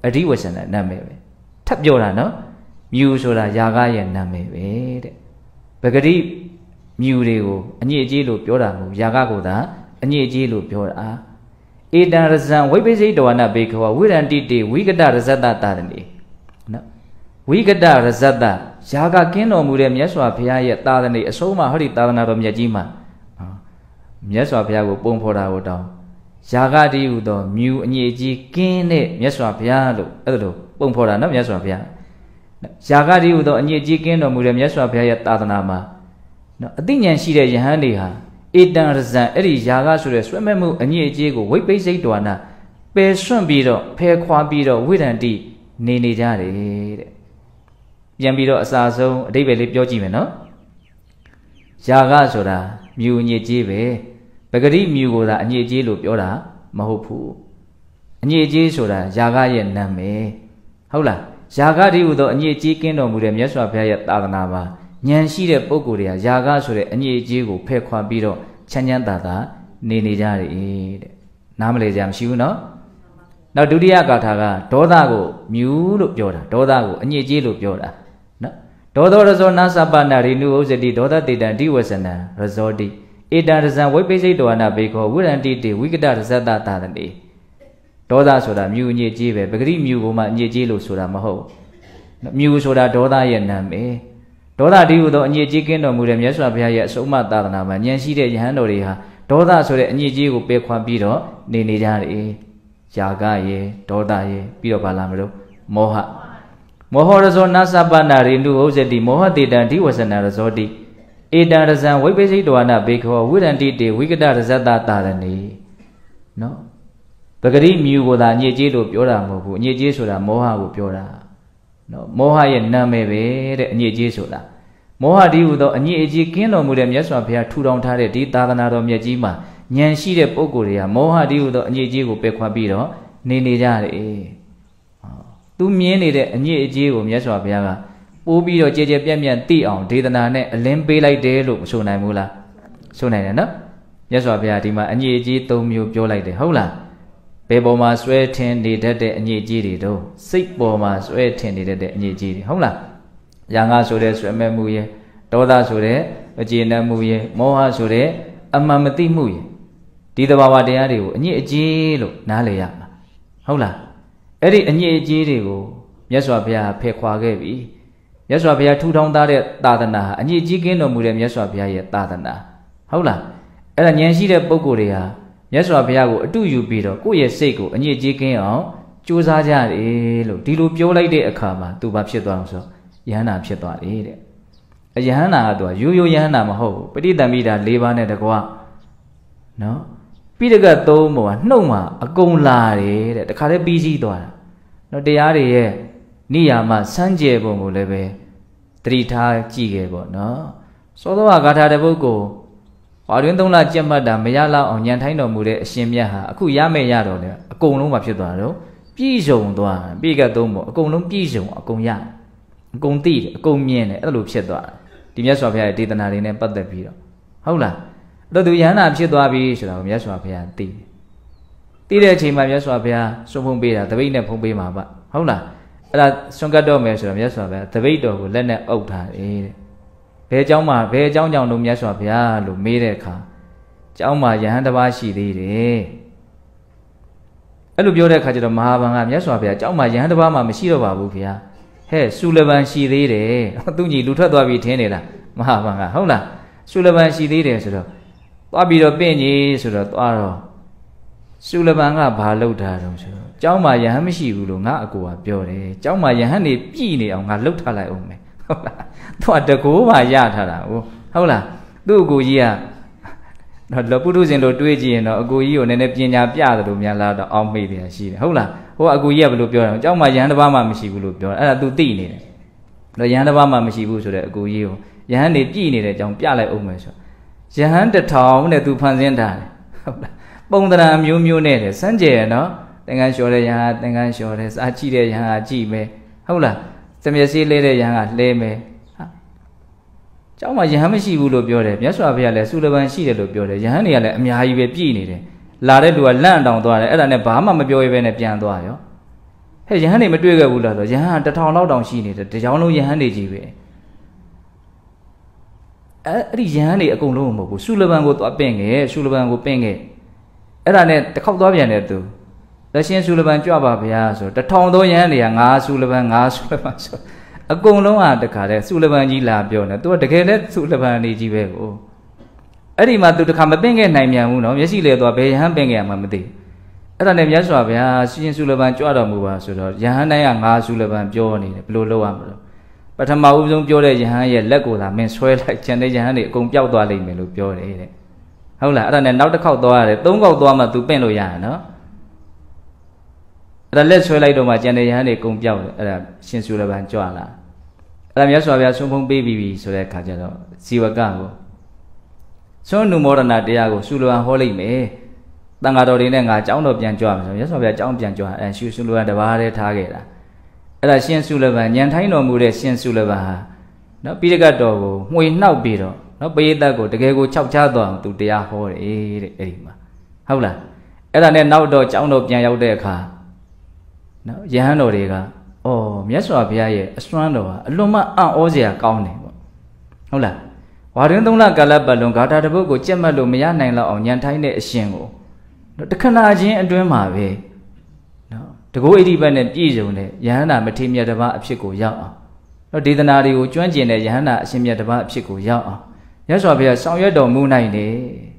အဓိဝဆန္ဒနာမည်ပဲထပ်ပြောတာနော်မြူဆိုတာယာကရဲ့နာမည်ပဲတဲ့ပဂတိမြူတွေကိုအညစ်အကြေးလို့ပြောတာမဟုတ်ယာကကိုသာအညစ်အကြေးလို့ပြောတာဧတံရဇံဝိပ္ပိစိတဝနာဘေခဝဝိရန္တိတေဝိကတရဇတတာတဏိနော်ဝိကတရဇတယာကကင်းတော်မူတဲ့မြတ်စွာဘုရားရဲ့သာသနာအဆုံးအမဟောဒီသာသနာတော်မြတ်ကြီးမှာမြတ်စွာဘုရားကိုပုံဖော်တာကိုတောင်းယာကတည်းဟူသောမြူအညစ်အကြေးကင်းတဲ့မြတ်စွာဘုရားလို့အဲ့ဒါလို့ပုံဖော်တာနော်မြတ်စွာဘုရားယာကတည်းဟူသောအညစ်အကြေးကင်းတော်မူတဲ့မြတ်စွာဘုရားရဲ့သာသနာမှာနော်အသိဉာဏ်ရှိတဲ့ယဟန်တွေဟာဧတံရဇံအဲ့ဒီယာကဆိုတဲ့ဆွဲမဲ့မှုအညစ်အကြေးကိုဝိပ္ပိစိတ်တော်နာပယ်စွန့်ပြီးတော့ဖယ်ခွာပြီးတော့ဝိရန္တိနေနေကြတယ်တဲ့ပြန်ပြီးတော့အစာဆုံးအဓိပ္ပာယ်လေးပြောကြည့်မယ်နော်ယာကဆိုတာမြူအညစ်အကြေးပဲပဂတိမြူကိုသာအညစ်အကြေးလို့ပြောတာမဟုတ်ဘူးအညစ်အကြေးဆိုတာယာကရဲ့နာမည်ဟုတ်လားယာကတည်းဟူသောအညစ်အကြေးကင်းတော်မူတဲ့မြတ်စွာဘုရားရဲ့သာသနာမှာဉာဏ်ရှိတဲ့ပုဂ္ဂိုလ်တွေကယာကဆိုတဲ့အညစ်အကြေးကိုဖယ်ခွာပြီးတော့ချမ်းချမ်းသာသာနေနေကြတယ်တဲ့နားမလဲကြမရှိဘူးနော်နောက်ဒုတိယဂါထာကဒေါသကိုမြူလို့ပြောတာဒေါသကိုအညစ်အကြေးလို့ပြောတာနော်ဒေါသောရဇောနာသပ္ပနာရိနုဥစ္စတိဒေါသတေတံဒီဝဆနံရဇောတိဧတံရဇံဝိပ္ပိစိတဝနာဘေခောဝိရန္တိတေဝိကတရဇတတာတတိဒေါသဆိုတာမြူအညစ်အကြေးပဲပဂတိမြူကိုမှအညစ်အကြေးလို့ဆိုတာမဟုတ်မြူဆိုတာဒေါသရဲ့နာမည်ဒေါသတည်းဟူသောအညစ်အကြေးကင်းတော်မူတဲ့မြတ်စွာဘုရားရဲ့အဆုံးအမသာသနာမှာဉာဏ်ရှိတဲ့ယဟန်တော်တွေဟာဒေါသဆိုတဲ့အညစ်အကြေးကိုပယ်ခွာပြီးတော့နေနေကြတယ်ယာကရဲ့ဒေါသရဲ့ပြီးတော့ဗာလာမလို့မောဟမောဟရဇောနာသပ္ပနာရိနုဥစ္စတိမောဟတေတံဒီဝဆနံရဇောတိဧတံရဇံဝိပ္ပိစိတဝနာဘေခောဝိရန္တိတေဝိကတရဇတတာတဏိနော်ပဂတိမြူကိုသာအညစ်အကြေးလို့ပြောတာမဟုတ်ဘူးအညစ်အကြေးဆိုတာမောဟကိုပြောတာနော်မောဟရဲ့နာမည်ပဲတဲ့အညစ်အကြေးဆိုတာမောဟတည်းဟူသောအညစ်အကြေးကင်းတော်မူတဲ့မြတ်စွာဘုရားထူထောင်ထားတဲ့ဒီသာသနာတော်မြတ်ကြီးမှာဉာဏ်ရှိတဲ့ပုဂ္ဂိုလ်တွေကမောဟတည်းဟူသောအညစ်အကြေးကိုပယ်ခွာပြီးတော့နေနေကြတယ်သူမြင်နေတဲ့အညစ်အကြေးကိုမြတ်စွာဘုရားကပိုးပြီးတော့ကြဲကြဲပြန့်ပြန့်သိအောင်ဒေသနာနဲ့အလင်းပေးလိုက်တယ်လို့မဆိုနိုင်ဘူးလားဆိုနိုင်တယ်နော်မြတ်စွာဘုရားဒီမှာအညစ်အကြေးသုံးမျိုးပြောလိုက်တယ်ဟုတ်လားဘယ်ပေါ်မှာဆွဲထင်နေတတ်တဲ့အညစ်အကြေးတွေတော့စိတ်ပေါ်မှာဆွဲထင်နေတတ်တဲ့အညစ်အကြေးတွေဟုတ်လားယာငါဆိုတဲ့ဆွဲမဲ့မှုရဲ့ဒေါသဆိုတဲ့အကျေနပ်မှုရဲ့မောဟဆိုတဲ့အမှန်မသိမှုရဲ့ဒီသဘာဝတရားတွေကိုအညစ်အကြေးလို့နားလည်ရမှာဟုတ်လားအဲ့ဒီအညစ်အကြေးတွေကိုမြတ်စွာဘုရားဖယ်ခွာခဲ့ပြီမြတ်စွာဘုရားထူထောင်ထားတဲ့သာသနာဟာအညစ်အကြေးကင်းတော်မူတဲ့မြတ်စွာဘုရားရဲ့သာသနာဟုတ်လားအဲ့ဒါဉာဏ်ရှိတဲ့ပုဂ္ဂိုလ်တွေဟာမြတ်စွာဘုရားကိုအတုယူပြီးတော့ကိုယ့်ရဲ့စိတ်ကိုအညစ်အကြေးကင်းအောင်ကြိုးစားကြတယ်လို့ဒီလိုပြောလိုက်တဲ့အခါမှာသူဘာဖြစ်သွားအောင်ဆိုယဟန္တာဖြစ်သွားတယ်တဲ့အယဟန္တာကသူကရိုးရိုးယဟန္တာမဟုတ်ဘူးပဋိသင်္မိတာ၄ပါးနဲ့တကွနော်ပိဋကတ်သုံးပုံကနှုတ်မှာအကုန်လာတယ်တဲ့တခါတည်းပြီးစီးသွားတာနော်တရားတွေရဲ့နိယာမစမ်းကြယ်ပုံကိုလည်းပဲသတိထားကြည့်ခဲ့ပေါ့နော်စောသောဂါထာတစ်ပုဒ်ကိုဟောတွင်သုံးလကြက်မှတ်တာမရလောက်အောင်ညံထိုင်းတော်မူတဲ့အရှင်မြတ်ဟာအခုရမဲ့ရတော့လေအကုန်လုံးမှဖြစ်သွားတော့ပြည့်စုံသွားပိဋကတ်သုံးပုံအကုန်လုံးပြည့်စုံအကုန်ရအကုန်သိတယ်အကုန်မြင်တယ်အဲ့လိုဖြစ်သွားတယ်ဒီမြတ်စွာဘုရားရဲ့ဒေသနာတွေနဲ့ပတ်သက်ပြီးတော့ဟုတ်လားအဲ့တော့သူယဟန္တာဖြစ်သွားပြီဆိုတာကိုမြတ်စွာဘုရားသိတယ်သိတဲ့အချိန်မှာမြတ်စွာဘုရားစွန့်ဖုံးပေးတာတပိတ်နဲ့ဖုံးပေးမှာပါဟုတ်လားအဲ့ဒါစွန့်ကတ်တော့မယ်ဆိုတော့မြတ်စွာဘုရားတပိတ်တော်ကိုလက်နဲ့အုပ်ထားတယ်တဲ့ဘယ်เจ้าမှာဘယ်เจ้าကြောင့်လို့မြတ်စွာဘုရားလို့မေးတဲ့အခါเจ้าမှာယဟန်တစ်ပါးရှိသေးတယ်အဲ့လိုပြောတဲ့အခါကျတော့မဟာဗန်ကမြတ်စွာဘုရားเจ้าမှာယဟန်တစ်ပါးမှမရှိတော့ပါဘူးဗျာဟဲ့ဆူလဗန်ရှိသေးတယ်သူညီလူထွက်သွားပြီထင်းနေလားမဟာဗန်ကဟုတ်လားဆူလဗန်ရှိသေးတယ်ဆိုတော့သွားပြီးတော့ပင့်ကြီးဆိုတော့သွားတော့ဆူလဗန်ကဘာလုပ်တာတုံးဆိုတော့เจ้าမှာယဟန်မရှိဘူးလို့ငါအကိုကပြောတယ်เจ้าမှာယဟန်နေပြည်နေအောင်ငါလှုပ်ထားလိုက်အောင်မယ်ဟုတ်လားသူကတကူမှရထားတာဟုတ်လားသူ့အကိုကြီးကတော့လောပုထုဇဉ်တို့တွေးကြည့်ရင်တော့အကိုကြီးကိုနည်းနည်းပညာပြတယ်လို့များလားတော့အောင်းမိတယ်ရှိတယ်ဟုတ်လားဟိုအကူကြီးကဘယ်လိုပြောတာเจ้าမှာယဟန်တစ်ပါးမှမရှိဘူးလို့ပြောတာအဲ့ဒါ तू သိနေတယ်တော့ယဟန်တစ်ပါးမှမရှိဘူးဆိုတဲ့အကူကြီးကိုယဟန်နေပြည်နေတဲ့အကြောင်းပြလိုက်အောင်မယ်ဆိုယဟန်တစ်ထောင်နဲ့ तू ဖန်ဆင်းထားတယ်ဟုတ်လားပုံသဏ္ဍာန်မျိုးမျိုးနဲ့တယ်စမ်းကြယ်နော်သင်္ကန်းလျှော်တဲ့ယဟန်သင်္ကန်းလျှော်တယ်စားကြည့်တဲ့ယဟန်ကကြည့်မယ်ဟုတ်လားသမယစီလဲတဲ့ယဟန်ကလဲမယ်ဟာเจ้าမှာယဟန်မရှိဘူးလို့ပြောတယ်မြတ်စွာဘုရားလည်းဆူလဗန်ရှိတယ်လို့ပြောတယ်ယဟန်တွေကလည်းအများကြီးပဲပြည်နေတယ်လာတဲ့လူကလန့်တောင်သွားတယ်အဲ့ဒါနဲ့ဘာမှမပြောရဘဲနဲ့ပြန်သွားရောဟဟဲ့ယဟန်နေမတွေ့ခဲ့ဘူးလားဆိုယဟန်တထောင်လောက်တောင်ရှိနေတယ်တကြောင်လုံးယဟန်နေကြီးပဲအဲ့အဲ့ဒီယဟန်နေအကုန်လုံးမဟုတ်ဘူးဆုလဘန်ကိုသွားပင့်ခဲ့ဆုလဘန်ကိုပင့်ခဲ့အဲ့ဒါနဲ့တစ်ခေါက်သွားပြန်တယ်သူလက်ရှင်ဆုလဘန်ကြွပါဗျာဆိုတထောင်သောယဟန်တွေကငါဆုလဘန်ငါဆုလဘန်ဆိုအကုန်လုံးဟာတခါတည်းဆုလဘန်ကြီးလာပြောနေသူကတကယ်လဲဆုလဘန်နေကြီးပဲကိုအဲ့ဒီမှာသူတခါမပင့်ခဲ့နိုင်မြန်ဘူးနော်မျက်စိလေသွားဘယ်ယဟန်ပင့်ခဲ့ရမှမသိအဲ့ဒါနဲ့မြတ်စွာဘုရားရှင်ဆုလဘန်ကြွတော်မူပါဆိုတော့ယဟန်တိုင်းကငါဆုလဘန်ပြောနေတယ်ဘယ်လိုလုပ်ရမလဲပထမဦးဆုံးပြောတဲ့ယဟန်ရဲ့လက်ကိုသာမင်းဆွဲလိုက်ကျန်တဲ့ယဟန်တွေအကုန်ပျောက်သွားလိမ့်မယ်လို့ပြောတယ်တဲ့ဟုတ်လားအဲ့ဒါနဲ့နောက်တစ်ခေါက်သွားရတယ်သုံးခေါက်သွားမှ तू ပင့်လို့ရရနော်အဲ့ဒါလက်ဆွဲလိုက်တော့မှကျန်တဲ့ယဟန်တွေအကုန်ပျောက်တယ်အဲ့ဒါရှင်ဆုလဘန်ကြွလာအဲ့ဒါမြတ်စွာဘုရားဆုံးဖုံးပေးပြီးပြီဆိုတဲ့အခါကျတော့ဇီဝကကိုသွန်နုမောဒနာတရားကိုဆုလဘန်ဟောလိုက်မယ်တန်ဃာတော်တွေနဲ့ငါကျောင်းတော်ပြန်ကြွမယ်ဆိုရသော်ဗျာကျောင်းပြန်ကြွအဲရှုဆုလဘန်တပါးတည်းထားခဲ့တာအဲ့ဒါရှင်ဆုလဘန်ညံထိုင်းတော်မူတဲ့ရှင်ဆုလဘန်ဟာနော်ပိဋကတ်တော်ကိုမှွေနှောက်ပြီးတော့နော်ပရိသတ်ကိုတကယ်ကိုခြောက်ချသွားအောင်သူတရားဟောတယ်တဲ့အဲ့ဒီမှာဟုတ်လားအဲ့ဒါနဲ့နောက်တော့ကျောင်းတော်ပြန်ရောက်တဲ့အခါနော်ယဟန်တော်တွေကအော်မြတ်စွာဘုရားရဲ့အစွမ်းတော်ဟာအလွန်မှအံ့ဩစရာကောင်းတယ်ပေါ့ဟုတ်လားဝါတွင်သုံးလကာလပတ်လုံးဂါထာတစ်ပုဒ်ကိုကြက်မှတ်လို့မရနိုင်တော့အောင်ညံထိုင်းတဲ့အရှင်ကိုတခဏချင်းအတွင်းမှာပဲနော်တကူဣတိပတ်နဲ့ပြည့်စုံတဲ့ယဟန္တာမထေရမြတ်တစ်ပါးအဖြစ်ကိုရောက်အောင်နော်ဒေသနာတွေကိုကျွမ်းကျင်တဲ့ယဟန္တာအရှင်မြတ်တစ်ပါးအဖြစ်ကိုရောက်အောင်မြတ်စွာဘုရားဆောင်ရွက်တော်မူနိုင်တယ်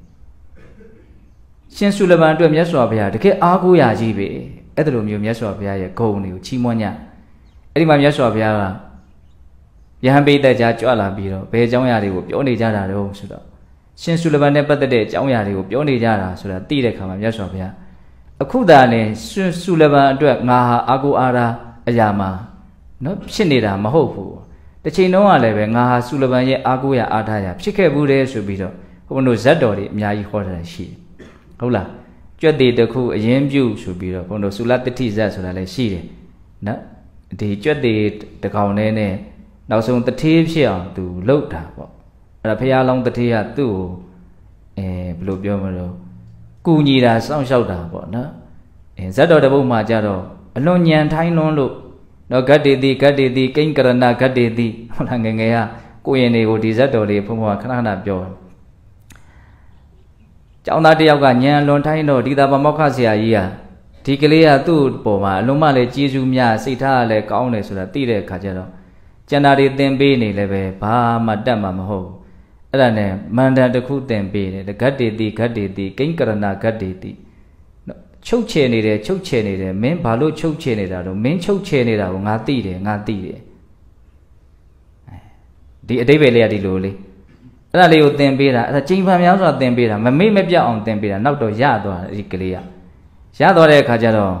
ရှင်ဆုလဘန်အတွက်မြတ်စွာဘုရားတကယ်အားကိုးရကြီးပဲအဲ့ဒါလိုမျိုးမြတ်စွာဘုရားရဲ့ဂုဏ်တွေကိုချီးမွမ်းကြအဲ့ဒီမှာမြတ်စွာဘုရားကယဟန်ပိဋကတ်ကြားကြွလာပြီးတော့ဘယ်အကြောင်းအရာတွေကိုပြောနေကြတာတော့ဆိုတော့ရှင်ဆုလဘန်နဲ့ပတ်သက်တဲ့အကြောင်းအရာတွေကိုပြောနေကြတာဆိုတာသိတဲ့အခါမှာမြတ်စွာဘုရားအခုသာနဲ့ရှင်ဆုလဘန်အတွက်ငါဟာအာကိုအာရာအရာမှာနော်ဖြစ်နေတာမဟုတ်ဘူးတစ်ချိန်လုံးကလည်းပဲငါဟာဆုလဘန်ရဲ့အာကိုရာအာထားရာဖြစ်ခဲ့ဘူးတဲ့ဆိုပြီးတော့ဘုန်းတို့ဇတ်တော်တွေအများကြီးဟောတာရှိတယ်ဟုတ်လားကြွက်သေးတစ်ခုအရင်ပြုဆိုပြီးတော့ဘုန်းတို့ဆုလတ္တိဇတ်ဆိုတာလည်းရှိတယ်နော်ဒီကြွက်သေးတကောင်နဲ့နဲ့နောက်ဆုံးတထေးဖြစ်အောင်သူလှုပ်တာပေါ့အဲ့ဒါဖရာလောင်းတထေးကသူ့ကိုအဲဘယ်လိုပြောမလို့ကူညီတာစောင့်ရှောက်တာပေါ့နော်အဲဇတ်တော်တပုတ်မှာကြတော့အလွန်ညံထိုင်းလွန်းလို့တော့ဂတ်တေတိဂတ်တေတိကိဉ္ကရဏဂတ်တေတိဟုတ်လားငငယ်ကကိုရင်တွေကိုဒီဇတ်တော်လေးဘုံဘုံခဏခဏပြောကျောင်းသားတယောက်ကညံလွန်ထိုင်းတော့ဒီသာပမောက္ခဆရာကြီးဟာဒီကလေးကသူ့ပေါ်မှာအလုံးမလည်းကျေးဇူးများစိတ်ထားကလည်းကောင်းတယ်ဆိုတာသိတဲ့အခါကျတော့ကျန်တာတွေသင်ပေးနေလည်းပဲဘာမှတတ်မှာမဟုတ်အဲ့ဒါနဲ့မန္တန်တစ်ခုသင်ပေးတယ်ဂတ်တေတိဂတ်တေတိကိဉ္ကရဏဂတ်တေတိချုပ်ချယ်နေတယ်ချုပ်ချယ်နေတယ်မင်းဘာလို့ချုပ်ချယ်နေတာတော့မင်းချုပ်ချယ်နေတာကိုငါသိတယ်ငါသိတယ်ဒီအတိတ်ပဲလေးကဒီလိုလေးအဲ့ဒါလေးကိုသင်ပေးတာအဲ့ဒါချိန်ဖန်များစွာသင်ပေးတာမမေ့မပြောက်အောင်သင်ပေးတာနောက်တော့ရသွားတယ်ဒီကလေးကရသွားတဲ့အခါကျတော့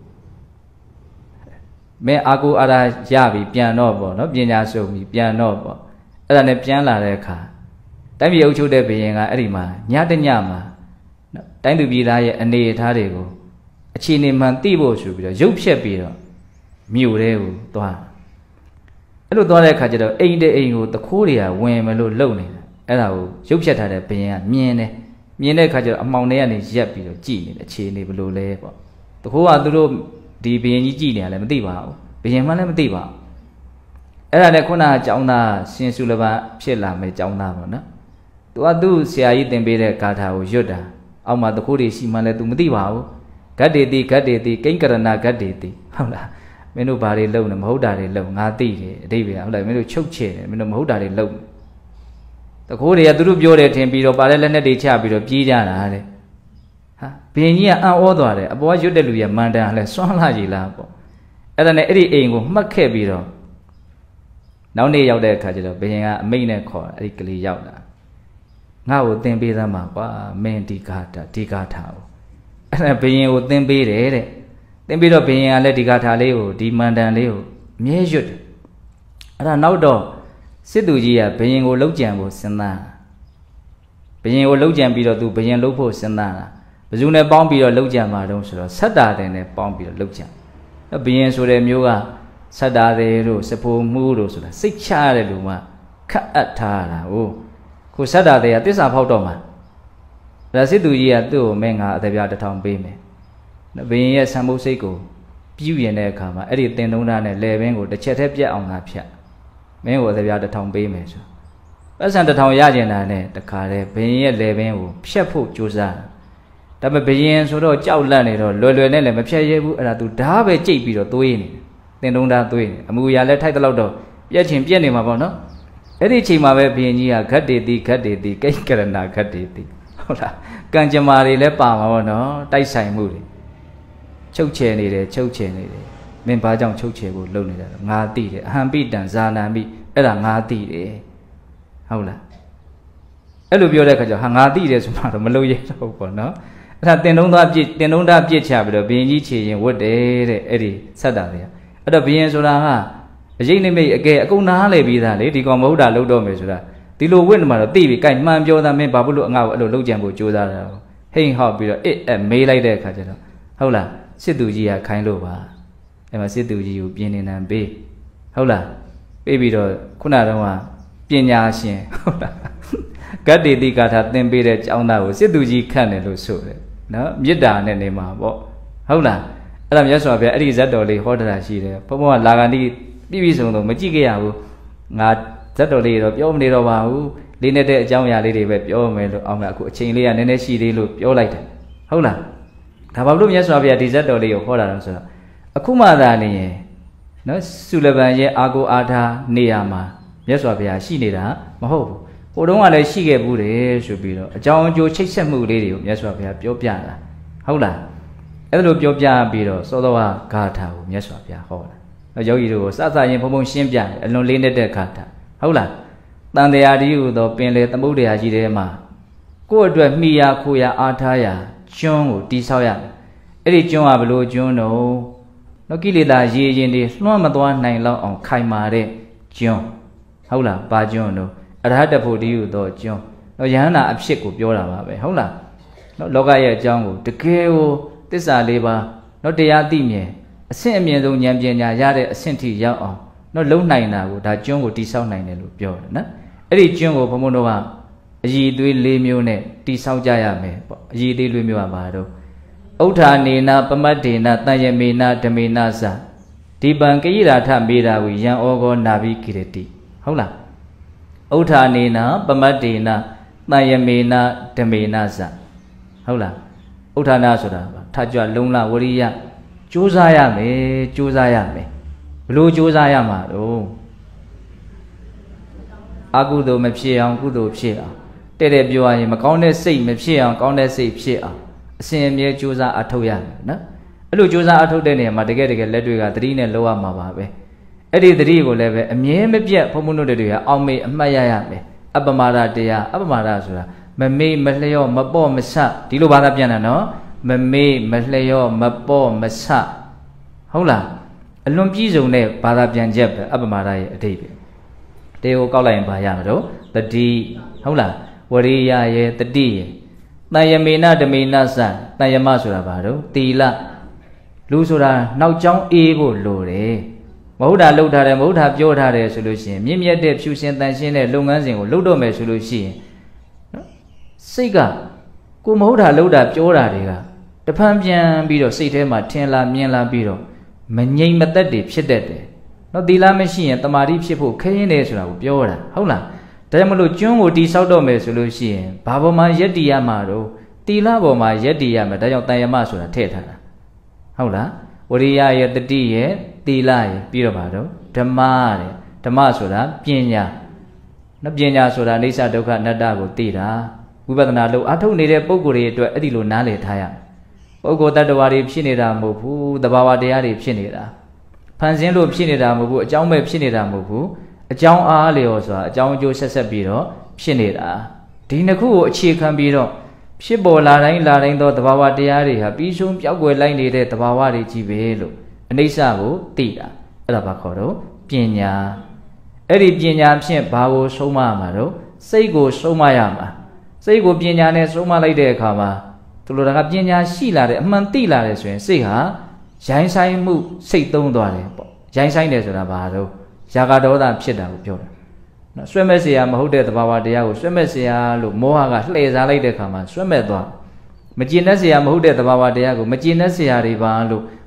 မင်းအာကိုအာရာရပြီပြန်တော့ပေါ့နော်ပညာစုံပြီပြန်တော့ပေါ့အဲ့ဒါနဲ့ပြန်လာတဲ့အခါတိုင်းပြည်အုပ်ချုပ်တဲ့ဘုရင်ကအဲ့ဒီမှာညတညမှာနော်တိုင်းသူပြည်သားရဲ့အနေအထားတွေကိုအခြေအနေမှန်သိဖို့ဆိုပြီးတော့ရုပ်ဖြက်ပြီးတော့မြို့ထဲကိုသွားအဲ့လိုသွားတဲ့အခါကျတော့အိမ်တဲ့အိမ်ကိုတခိုးတွေကဝင်မလို့လုံနေတာအဲ့ဒါကိုရုပ်ဖြက်ထားတဲ့ဘုရင်ကမြင်တယ်မြင်တဲ့အခါကျတော့အမောင်တွေကနေရက်ပြီးတော့ကြည်နေတယ်အခြေအနေဘယ်လိုလဲပေါ့တခိုးကသူတို့ဒီဘုရင်ကြီးကြည်နေရလဲမသိပါဘူးဘုရင်မှလည်းမသိပါဘူးအဲ့ဒါနဲ့ခုနကကျောင်းသားရှင်ဆုလဘန်ဖြစ်လာမယ်ကျောင်းသားပေါ့နော်သူကသူ့ဆရာကြီးသင်ပေးတဲ့ဂါထာကိုရွတ်တာအောက်မှာတခိုးတွေရှိမှလည်း तू မသိပါဘူးဂတ်တေတိဂတ်တေတိကိဉ္ကရဏဂတ်တေတိဟုတ်လားမင်းတို့ဘာတွေလုံနေမဟုတ်တာတွေလုံငါသိတယ်အတိတ်ပဲဟုတ်လားမင်းတို့ချုပ်ချယ်တယ်မင်းတို့မဟုတ်တာတွေလုံတခိုးတွေကသူတို့ပြောတယ်ထင်ပြီးတော့ပါတဲ့လက်နဲ့တွေချပြီးတော့ပြေးကြတာတဲ့ဟာဘင်းကြီးကအံ့ဩသွားတယ်အပေါ်ကရွတ်တဲ့လူရမန်တန်လည်းစွန့်လာကြီးလားပေါ့အဲ့ဒါနဲ့အဲ့ဒီအိမ်ကိုမှတ်ခဲ့ပြီးတော့နောက်နေ့ရောက်တဲ့အခါကျတော့ဘရင်ကအမိတ်နဲ့ခေါ်အဲ့ဒီကလေးရောက်လာငါ့ကိုသင်ပေးသမှာကွာမင်းဒီကာထာဒီကာထာကိုအဲ့ဒါဘရင်ကိုသင်ပေးတယ်တဲ့သင်ပြီးတော့ဘရင်ကလည်းဒီကာထာလေးကိုဒီမန္တန်လေးကိုအမြဲရွတ်တယ်အဲ့ဒါနောက်တော့စစ်သူကြီးကဘရင်ကိုလှုပ်ကြံဖို့စဉ်းစားဘရင်ကိုလှုပ်ကြံပြီးတော့သူဘရင်လှုပ်ဖို့စဉ်းစားတာဘယ်သူနဲ့ပေါင်းပြီးတော့လှုပ်ကြံမှာတုံးဆိုတော့ဆက်တာတယ်နဲ့ပေါင်းပြီးတော့လှုပ်ကြံဘရင်ဆိုတဲ့မျိုးကဆက်တာတယ်တို့စဖိုးမှုတို့ဆိုတာစိတ်ချရတဲ့လူမှခတ်အပ်ထားတာဟုတ်ခုဆက်တာတယ်ကတစ္ဆာဖောက်တော့မှာဒါစစ်သူကြီးကသူ့ကိုမင်းငါအသက်ပြတစ်ထောင်ပေးမယ်ဘရင်ရဲ့ဆံမိုးစိတ်ကိုပြုရင်တဲ့အခါမှာအဲ့ဒီတင်တုံးသားနဲ့လေပင်ကိုတစ်ချက်တည်းပြတ်အောင်သာဖြတ်မင်းကိုသဗျာတစ်ထောင်ပေးမယ်ဆိုပတ်စံတစ်ထောင်ရကျင်တာနဲ့တခါတည်းဘရင်ရဲ့လေပင်ကိုဖြတ်ဖို့ကြိုးစားဒါပေမဲ့ဘရင်ဆိုတော့ကြောက်လန့်နေတော့လွယ်လွယ်နဲ့လည်းမဖြတ်ရဲဘူးအဲ့ဒါသူဓာတ်ပဲကြိတ်ပြီးတော့သွေးနေတင်တုံးသားသွေးနေအမူအရာလည်းထိုက်တဲ့လောက်တော့ပြက်ချင်ပြက်နေမှာပေါ့နော်အဲ့ဒီအချိန်မှာပဲဘရင်ကြီးကဂတ်တေတိဂတ်တေတိကိက္ကရဏဂတ်တေတိဟုတ်လားကံကြမ္မာတွေလည်းပါမှာပေါ့နော်တိုက်ဆိုင်မှုတွေချုပ်ချယ်နေတယ်ချုပ်ချယ်နေတယ်မင်းဘာကြောင့်ချုပ်ချယ်ဖို့လုပ်နေကြလဲငါသိတယ်အဟံပိတံဇာနံပိအဲ့ဒါငါသိတယ်ဟုတ်လားအဲ့လိုပြောတဲ့အခါကျဟာငါသိတယ်ဆိုမှတော့မလုပ်ရတော့ဘူးပေါ့နော်အဲ့ဒါတင်တုံးသားပြစ်တင်တုံးသားပြစ်ချပြီးတော့ဘရင်ကြီးခြေရင်ဝတ်တယ်တဲ့အဲ့ဒီဆက်တာတွေကအဲ့တော့ဘရင်ဆိုတာကအရေးနိမိတ်အကဲအကုန်နားလေပြီးသားလေဒီကောင်မဟုတ်တာလုပ်တော့မယ်ဆိုတာဒီလိုဝတ်နေမှာတော့သိပြီကြိုက်မှန်ပြောသားမင်းဘာလို့အငါ့ကိုအဲ့လိုလုပ်ကြံဖို့ကြိုးစားတာဟိန်ဟောက်ပြီးတော့အစ်အမေးလိုက်တဲ့အခါကျတော့ဟုတ်လားစစ်သူကြီးကခိုင်းလို့ပါအဲ့မှာစစ်သူကြီးကိုပြင်းနေနံပေးဟုတ်လားပေးပြီးတော့ခုနကတော့ပညာရှင်ဟုတ်လားဂတ်တေတိကာထာသင်ပေးတဲ့ကျောင်းသားကိုစစ်သူကြီးခန့်တယ်လို့ဆိုတယ်နော်မေတ္တာနဲ့နေမှာပေါ့ဟုတ်လားအဲ့ဒါမြတ်စွာဘုရားအဲ့ဒီဇတ်တော်လေးဟောတာရှိတယ်ဘုံဘုံကလာကန်တိပြည့်ပြည့်စုံစုံမကြည့်ခဲ့ရဘူးငါဇတ်တော်လေးတော့ပြောမနေတော့ပါဘူးလေးနဲ့တဲ့အကြောင်းအရာလေးတွေပဲပြောမယ်လို့အောင်ကအခုအချိန်လေးကနည်းနည်းရှိသေးလို့ပြောလိုက်တယ်ဟုတ်လားဒါဘာလို့မြတ်စွာဘုရားဒီဇတ်တော်လေးကိုဟောတာလဲဆိုတော့အခုမှသာနေရင်နော်စုလပန်ရဲ့အာကိုအာထာနေရာမှာမြတ်စွာဘုရားရှိနေတာမဟုတ်ဘူးဟိုတုန်းကလည်းရှိခဲ့ဘူးတယ်ဆိုပြီးတော့အကြောင်းအကျိုးချိတ်ဆက်မှုလေးတွေကိုမြတ်စွာဘုရားပြောပြတာဟုတ်လားအဲ့လိုပြောပြပြီးတော့သောတော်ဂါထာကိုမြတ်စွာဘုရားဟောတာယောဂီတို့ကိုစစရင်ဘုံဘုံရှင်းပြတယ်အလွန်လေးနေတဲ့ဂါထာဟုတ်လားတန်တရားဒီဟုသောပင်လေသမုဒ္ဒရာကြီးထဲမှာကိုယ့်အတွက်မိယာခိုရာအားထားရာကျွန်းကိုတိဆောက်ရမယ်အဲ့ဒီကျွန်းကဘလို့ကျွန်းတော့နော်ကိလေသာရေရင်တွေလွှမ်းမသွားနိုင်လောက်အောင်ခိုင်မာတဲ့ကျွန်းဟုတ်လားဘာကျွန်းတော့အရဟတဖို့ဒီဟုသောကျွန်းနော်ယဟန္တာအဖြစ်ကိုပြောတာပါပဲဟုတ်လားနော်လောကရဲ့အကြောင်းကိုတကယ်ကိုသစ္စာလေးပါနော်တရားသိမြင်အဆင့်အမြင့်ဆုံးဉာဏ်ပညာရတဲ့အဆင့်ထိရောက်အောင်နော်လုံနိုင်တာကိုဒါကျွန်းကိုတိဆောက်နိုင်တယ်လို့ပြောတယ်နော်အဲ့ဒီကျွန်းကိုဘုံဘုံတို့ကအည်သွေးလေးမျိုးနဲ့တိဆောက်ကြရမယ်ပေါ့အည်သွေးလေးမျိုးကဘာတော့ဥဋ္ဌာနေနပမတ်ဒေနတန်ယမေနဓမေနသဒီပံကိရာထမေတာဝိယံဩဃောနာဘိကိရတိဟုတ်လားဥဋ္ဌာနေနပမတ်ဒေနတန်ယမေနဓမေနသဟုတ်လားဥဋ္ဌာနာဆိုတာထကြွလုံလဝရိယကြိုးစားရမယ်ကြိုးစားရမယ်ဘလို့ကြိုးစားရမှာတော့အကုသိုလ်မဖြစ်အောင်ကုသိုလ်ဖြစ်အောင်တဲ့တဲ့ပြောရရင်မကောင်းတဲ့စိတ်မဖြစ်အောင်ကောင်းတဲ့စိတ်ဖြစ်အောင်အစဉ်အမြဲကြိုးစားအထောက်ရမယ်နော်အဲ့လိုကြိုးစားအထောက်တဲ့နေရာမှာတကယ်တကယ်လက်တွေကသတိနဲ့လောက်ရမှာပါပဲအဲ့ဒီသတိကိုလည်းပဲအမြဲမပြတ်ဘုံဘုံတို့တွေကအောင်မေအမှတ်ရရမယ်အပမာဒတရားအပမာဒဆိုတာမမေ့မလျော့မပေါ့မဆဒီလိုဘာသာပြန်တာနော်မမေ့မလျော့မပေါ့မဆဟုတ်လားအလွန်ပြည့်စုံတဲ့ဘာသာပြန်ချက်ပဲအပမာဒရဲ့အဓိပ္ပာယ်တေကိုကောက်လိုက်ရင်ဘာရမလို့တတိဟုတ်လားဝရိယရဲ့တတိရဲ့တန်ယမေနဓမေနသတန်ယမဆိုတာဘာတော့တီလလူဆိုတာနောက်ကျောင်းအေးဖို့လိုတယ်မဟုတ်တာလှုပ်ထားတယ်မဟုတ်တာပြောထားတယ်ဆိုလို့ရှိရင်မြင့်မြတ်တဲ့ဖြူစင်တန်ရှင်းတဲ့လုပ်ငန်းစဉ်ကိုလုပ်တော့မယ်ဆိုလို့ရှိရင်နော်စိတ်ကကိုမဟုတ်တာလှုပ်တာပြောတာတွေကတဖန်ပြန်ပြီးတော့စိတ်ထဲမှာထင်လာမြင်လာပြီးတော့မငြိမ်မသက်တွေဖြစ်တတ်တယ်နော်သီလမရှိရင်တမာတိဖြစ်ဖို့ခရင်တယ်ဆိုတာကိုပြောတာဟုတ်လားဒါကြောင့်မလို့ကျွန်းကိုတိဆောက်တော့မယ်ဆိုလို့ရှိရင်ဘာပေါ်မှာယက်တီရမှာတော့သီလပေါ်မှာယက်တီရမှာဒါကြောင့်တန်ယမဆိုတာထည့်ထားတာဟုတ်လားဝရိယရဲ့တတိရဲ့သီလရဲ့ပြီးတော့ပါတော့ဓမ္မတဲ့ဓမ္မဆိုတာပညာနော်ပညာဆိုတာအိဋ္ဌဒုက္ခအနတ္တကိုသိတာဝိပဿနာလို့အထုတ်နေတဲ့ပုဂ္ဂိုလ်တွေအတွက်အဲ့ဒီလိုနားလည်ထားရပုဂ္ဂိုလ်တ attva တွေဖြစ်နေတာမဟုတ်ဘူးသဘာဝတရားတွေဖြစ်နေတာဖန်ဆင်းလို့ဖြစ်နေတာမဟုတ်ဘူးအကြောင်းပဲဖြစ်နေတာမဟုတ်ဘူးအကြောင်းအားလျော်ဆိုတာအကြောင်းအကျိုးဆက်ဆက်ပြီးတော့ဖြစ်နေတာဒီနှစ်ခုကိုအခြေခံပြီးတော့ဖြစ်ပေါ်လာတိုင်းလာတိုင်းသောသဘာဝတရားတွေဟာပြီးဆုံးပြောက်ွယ်လိုက်နေတဲ့သဘာဝတွေကြီးပဲလို့အနိစ္စကိုသိတာအဲ့ဒါဘာခေါ်တော့ပညာအဲ့ဒီပညာဖြင့်ဘာကိုဆုံးမရမှာတော့စိတ်ကိုဆုံးမရမှာစိတ်ကိုပညာနဲ့ဆုံးမလိုက်တဲ့အခါမှာသူတို့ကပညာရှိလာတယ်အမှန်သိလာတယ်ဆိုရင်စိတ်ဟာရိုင်းဆိုင်မှုစိတ်သုံးသွားတယ်ပေါ့ရိုင်းဆိုင်တယ်ဆိုတာဘာတော့ရာဂဒေါသဖြစ်တာကိုပြောတာနော်ဆွဲမဲ့เสียမဟုတ်တဲ့သဘာဝတရားကိုဆွဲမဲ့เสียလို့မောဟကလှည့်စားလိုက်တဲ့အခါမှာဆွဲမဲ့သွားမကျင်တဲ့เสียမဟုတ်တဲ့သဘာဝတရားကိုမကျင်တဲ့เสียတွေပါလို့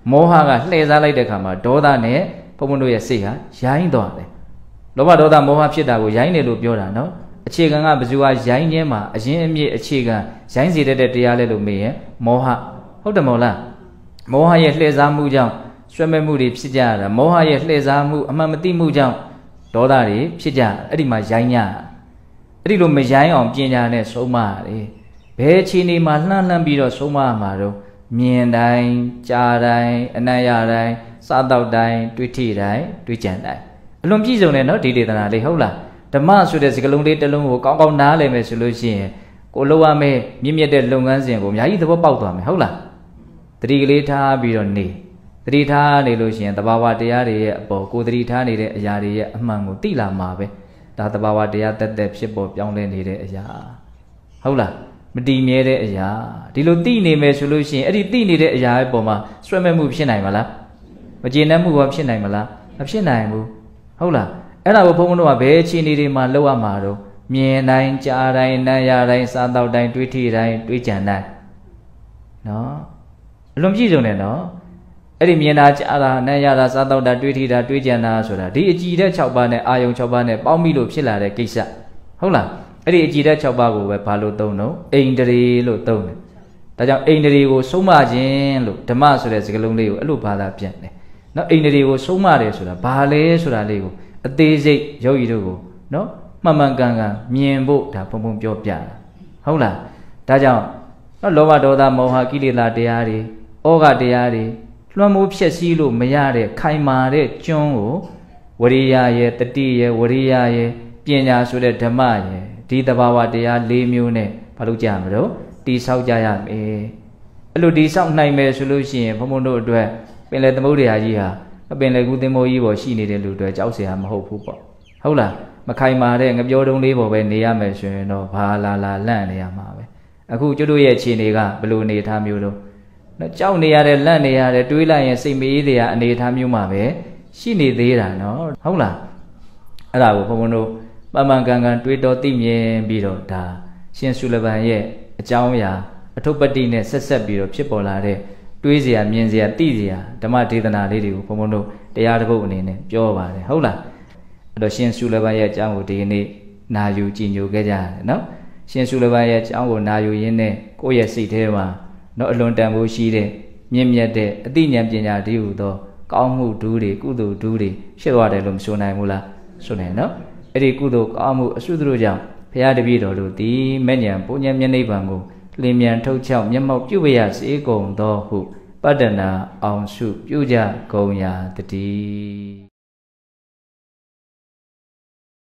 မောဟကလှည့်စားလိုက်တဲ့အခါမှာဒေါသနဲ့ဘုံဘုံတို့ရဲ့စိတ်ဟာရိုင်းသွားတယ်လောဘဒေါသမောဟဖြစ်တာကိုရိုင်းတယ်လို့ပြောတာနော်အခြေခံကဘယ်သူကရိုင်းခြင်းမှာအရင်အမြစ်အခြေခံရိုင်းစေတတ်တဲ့တရားလဲလို့မေးရင်မောဟဟုတ်တယ်မို့လားမောဟရဲ့လှည့်စားမှုကြောင့်ဆွဲမဲ့မှုတွေဖြစ်ကြရတာမောဟရဲ့လှည့်စားမှုအမှန်မသိမှုကြောင့်ဒေါသတွေဖြစ်ကြအဲ့ဒီမှာရိုင်းရအဲ့ဒီလိုမရိုင်းအောင်ပညာနဲ့ဆုံးမရတယ်ဘယ်အခြေအနေမှာလှမ်းလှမ်းပြီးတော့ဆုံးမရမှာတော့မြင်တိုင်းကြားတိုင်းအနံ့ရတိုင်းစားတော့တိုင်းတွေးထိတိုင်းတွေးကြံတိုင်းအလွန်ပြည့်စုံတယ်နော်ဒီဒေသနာလေးဟုတ်လားဓမ္မဆိုတဲ့စကားလုံးလေးတစ်လုံးကိုကောင်းကောင်းနားလည်မယ်ဆိုလို့ရှိရင်ကိုလောက်ရမယ့်မြင့်မြတ်တဲ့လုပ်ငန်းစဉ်ကိုအများကြီးသဘောပေါက်သွားမယ်ဟုတ်လားတတိကလေးထားပြီးတော့နေတတိထားနေလို့ရှိရင်တဘာဝတရားတွေရဲ့အပေါ်ကိုတတိထားနေတဲ့အရာတွေရဲ့အမှန်ကိုသိလာမှာပဲဒါတဘာဝတရားတက်တက်ဖြစ်ပေါ်ပြောင်းလဲနေတဲ့အရာဟုတ်လားမတည်မြဲတဲ့အရာဒီလိုသိနေမယ်ဆိုလို့ရှိရင်အဲ့ဒီသိနေတဲ့အရာရဲ့ပုံမှာဆွဲမဲ့မှုဖြစ်နိုင်မလားမကျေနပ်မှုရောဖြစ်နိုင်မလားမဖြစ်နိုင်ဘူးဟုတ်လားအဲ့ဒါကိုဘုန်းဘုန်းတို့ကဘယ်အခြေအနေတွေမှာလောက်ရမှာတော့မြင်တိုင်းကြားတိုင်းနားရတိုင်းစားတော့တိုင်းတွေးထိတိုင်းတွေးကြံတိုင်းနော်အလွန်ပြည့်စုံတယ်နော်အဲ့ဒီမြင်တာကြားတာနားရတာစားတော့တာတွေးထိတာတွေးကြံတာဆိုတာဒီအကြည်တဲ့၆ပါးနဲ့အာယုံ၆ပါးနဲ့ပေါင်းပြီးလို့ဖြစ်လာတဲ့ကိစ္စဟုတ်လားအဲ့ဒီအကြည်တဲ့၆ပါးကိုပဲဘာလို့သုံးတော့အိန္ဒြေလို့သုံးတယ်ဒါကြောင့်အိန္ဒြေကိုဆုံးမခြင်းလို့ဓမ္မဆိုတဲ့စကားလုံးလေးကိုအဲ့လိုဘာသာပြန်တယ်နော်အိန္ဒြေကိုဆုံးမတယ်ဆိုတာဘာလဲဆိုတာလေးကိုအသေးစိတ်ယောဂီတို့ကိုနော်မှန်မှန်ကန်ကန်မြင်ဖို့ဒါဘုံဘုံပြောပြတာဟုတ်လားဒါကြောင့်နော်လောဘဒေါသမောဟကိလေသာတရားတွေဩဃတရားတွေလွှမ်းမိုးဖြစ်စည်းလို့မရတဲ့ခိုင်မာတဲ့ကျွန်းကိုဝရိယရဲ့တတိရဲ့ဝရိယရဲ့ပညာဆိုတဲ့ဓမ္မရဲ့ဒီတဘာဝတရား၄မျိုးနဲ့ဘာလို့ကြမလို့တိဆောက်ကြရမယ်အဲ့လိုတိဆောက်နိုင်မယ်ဆိုလို့ရှိရင်ဘုံဘုံတို့အတွက်ပင်လယ်သမုဒ္ဒရာကြီးဟာပင်လယ်ကူးသင်္ဘောကြီးပေါ်ရှိနေတဲ့လူတွေကြောက်เสียမှာမဟုတ်ဘူးပေါ့ဟုတ်လားမခိုင်မာတဲ့ငပြောတုံးလေးပေါ်ပဲနေရမယ်ဆိုရင်တော့ဘာလာလာလန့်နေရမှာပဲအခုကျွတ်တို့ရဲ့အခြေအနေကဘယ်လိုအနေထားမျိုးလို့နော်ကြောက်နေရတဲ့လန့်နေရတဲ့တွေးလိုက်ရင်စိတ်မအေးတဲ့အနေထားမျိုးမှာပဲရှိနေသေးတာနော်ဟုတ်လားအဲ့ဒါကိုဘုံဘုံတို့ပမှန်ကန်ကန်တွေးတော်သိမြင်ပြီးတော့ဒါရှင်ဆုလဗန်ရဲ့အကြောင်းအရာအထုပ္ပတ္တိနဲ့ဆက်ဆက်ပြီးတော့ဖြစ်ပေါ်လာတဲ့တွေးเสียမြင်เสียသိเสียဓမ္မဒေသနာလေးတွေကိုဘုံဘုံတို့တရားတစ်ပုဒ်အနေနဲ့ပြောပါတယ်ဟုတ်လားအဲ့တော့ရှင်ဆုလဗန်ရဲ့အကြောင်းကိုဒီနေ့နာယူကြည်ညိုခဲ့ကြရတယ်နော်ရှင်ဆုလဗန်ရဲ့အကြောင်းကိုနာယူရင်းနဲ့ကိုယ့်ရဲ့စိတ်ထဲမှာနော်အလွန်တန်ဖိုးရှိတဲ့မြင့်မြတ်တဲ့အသိဉာဏ်ပညာတည်းဟူသောကောင်းမှုဒူးတွေကုသိုလ်ဒူးတွေဖြစ်သွားတယ်လို့မဆိုနိုင်ဘူးလားဆိုနိုင်နော်အဲ့ဒီကုသိုလ်ကောင်းမှုအစွတ်တို့ကြောင့်ဘုရားတပည့်တော်တို့ဒီမဲ့ဉာဏ်ပူဉာဏ်မျက်နှိပ်ပံကိုလင်းမြန်ထုတ်ချောက်မျက်မှောက်ပြုပရစေကုန်သောဟုပတ္တနာအောင်စုပြုကြကုန်ရာတည်း